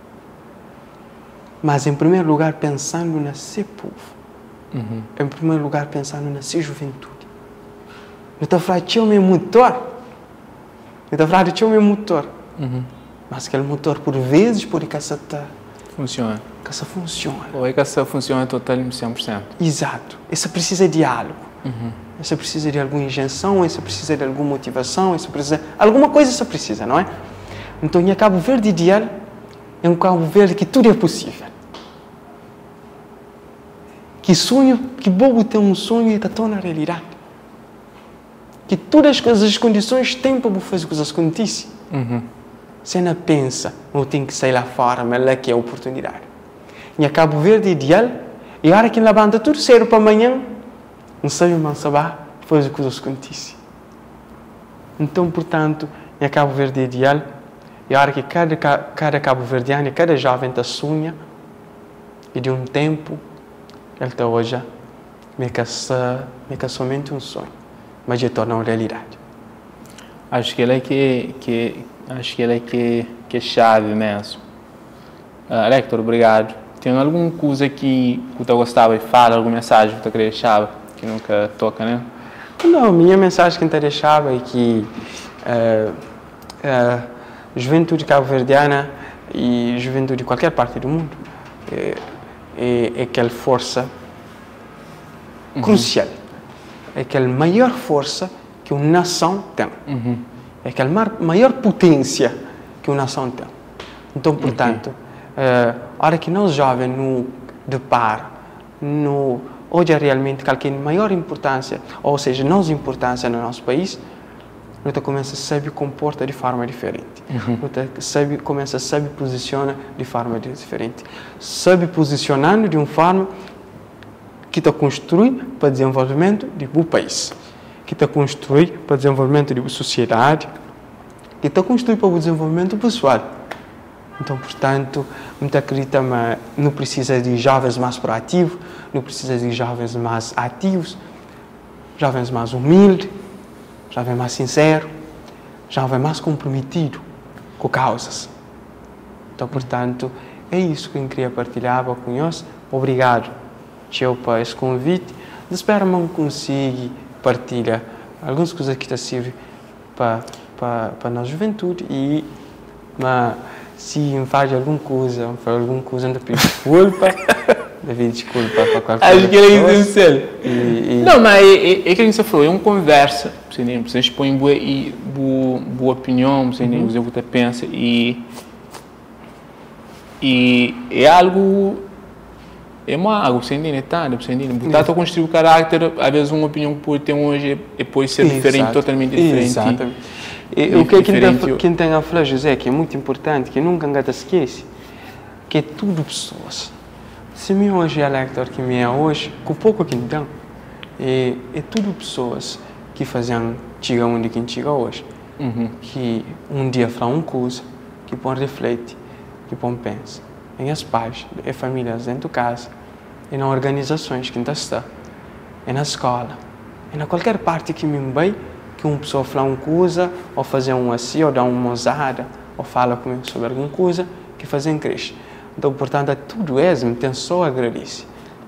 Mas, em primeiro lugar, pensando na seu povo. Em primeiro lugar, pensando na sua juventude. Não está falando de meu motor. Não está falando de meu motor. Mas aquele motor, por vezes, pode caçar. Funciona. Caça funciona. Ou é que essa funciona total 100%. Exato. Isso precisa de diálogo. Isso precisa de alguma injeção, isso precisa de alguma motivação, isso precisa... Alguma coisa isso precisa, não é? Então, em Cabo Verde ideal, é um Cabo Verde que tudo é possível. Que sonho, que bobo tem um sonho e está tão na realidade. Que todas as condições têm para fazer coisas acontecer. Você não pensa, não tem que sair lá fora, mas lá que é a oportunidade. Em Cabo Verde ideal, e a hora que levanta tudo cedo para amanhã, não sabe mais saber, depois as coisas acontecem. Então, portanto, em Cabo Verde ideal, e a hora que cada Cabo Verdeano, cada jovem está sonha, e de um tempo, ele está hoje, me é somente um sonho, mas já torna uma realidade. Acho que ele é que é chave mesmo. Rector, obrigado. Tem alguma coisa que você gostava de falar, alguma mensagem que você queria deixar? Que nunca toca, né? Não, minha mensagem que eu deixava é que juventude cabo-verdiana e juventude de qualquer parte do mundo é aquela força crucial, é aquela maior força que uma nação tem, é aquela maior potência que uma nação tem. Então, portanto, a hora que nós jovens nos deparam, hoje é realmente qualquer maior importância, ou seja, não importância no nosso país, nós começa a saber comporta de forma diferente. Nós começa a saber posiciona de forma diferente. Sabe posicionando de uma forma que está construir para o desenvolvimento do país, que está construir para o desenvolvimento da sociedade, que está construir para o desenvolvimento pessoal. Então, portanto, muito acredita, mas não precisa de jovens mais proativos, não precisa de jovens mais ativos, jovens mais humildes, jovens mais sinceros, jovens mais comprometidos com causas. Então, portanto, é isso que eu queria partilhar com nós. Obrigado, tio, por esse convite. Espero que eu consiga partilhar algumas coisas que servem para a nossa juventude e se faz alguma coisa, ainda peço desculpa. Devido desculpa para qualquer Acho que ele é sincero. Não, mas é que você falou, é uma conversa. Você expõe boa opinião, você pensa e é algo. É algo, você entende? Você entende? Botar a construir o caráter, às vezes uma opinião que pode ter hoje e pode ser diferente, totalmente diferente. Exatamente. O que quem tem a falar, José, que é muito importante, que nunca se esquece, que é tudo pessoas. Se me hoje é eleitor que me é hoje, com pouco que então, é tudo pessoas que fazem chegar onde quem chega hoje. Que um dia falam uma coisa, que podem refletir, que podem pensar. Em as pais, em famílias dentro de casa, e nas organizações que está, e na escola, e na qualquer parte que me vai, que uma pessoa fala uma coisa, ou fazer um assim, ou dar uma mozada, ou fala comigo sobre alguma coisa, que fazem crescer. Então, portanto, é tudo isso, tem só agradecer.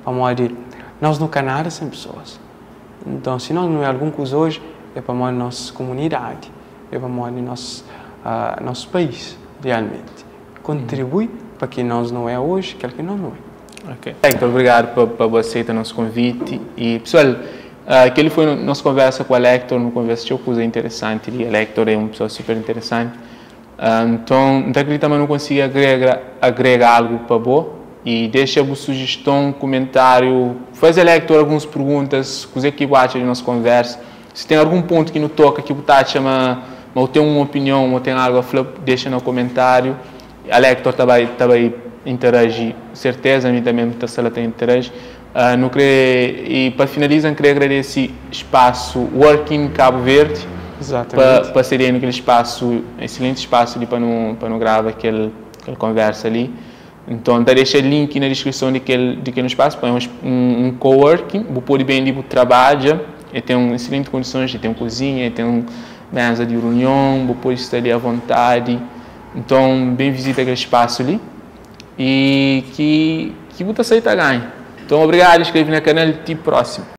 Nós no Canadá sem pessoas. Então, se nós não é alguma coisa hoje, é para a nossa comunidade, é para o nosso país, realmente. Contribui para que nós não é hoje, que nós não é. Ok. Hector, obrigado por aceitar nosso convite. E, pessoal, aquele foi a nossa conversa com o Hector, uma conversa que coisa interessante. E o Hector é uma pessoa super interessante. Então, não acredito que não consiga agregar algo para você. E deixa a sugestão, comentário, faz a Hector algumas perguntas, o que você acha de nossa conversa. Se tem algum ponto que não toca, que você acha, mas tem uma opinião, ou tem algo a falar, deixa no comentário. A Hector também interage, certeza, a mim também muita sala tem interage. E para finalizar, queria agradecer o espaço Working Cabo Verde. Exatamente. Para ser naquele espaço, excelente espaço ali para não gravar aquela conversa ali. Então, deixa o link na descrição daquele espaço, para um coworking, você pode bem ali, trabalha, e tem excelentes condições, tem uma cozinha, tem uma mesa de reunião, você pode estar ali à vontade. Então, bem visita aquele espaço ali e que você aceita ganhar. Então, obrigado, inscreve-se no canal e até o próximo.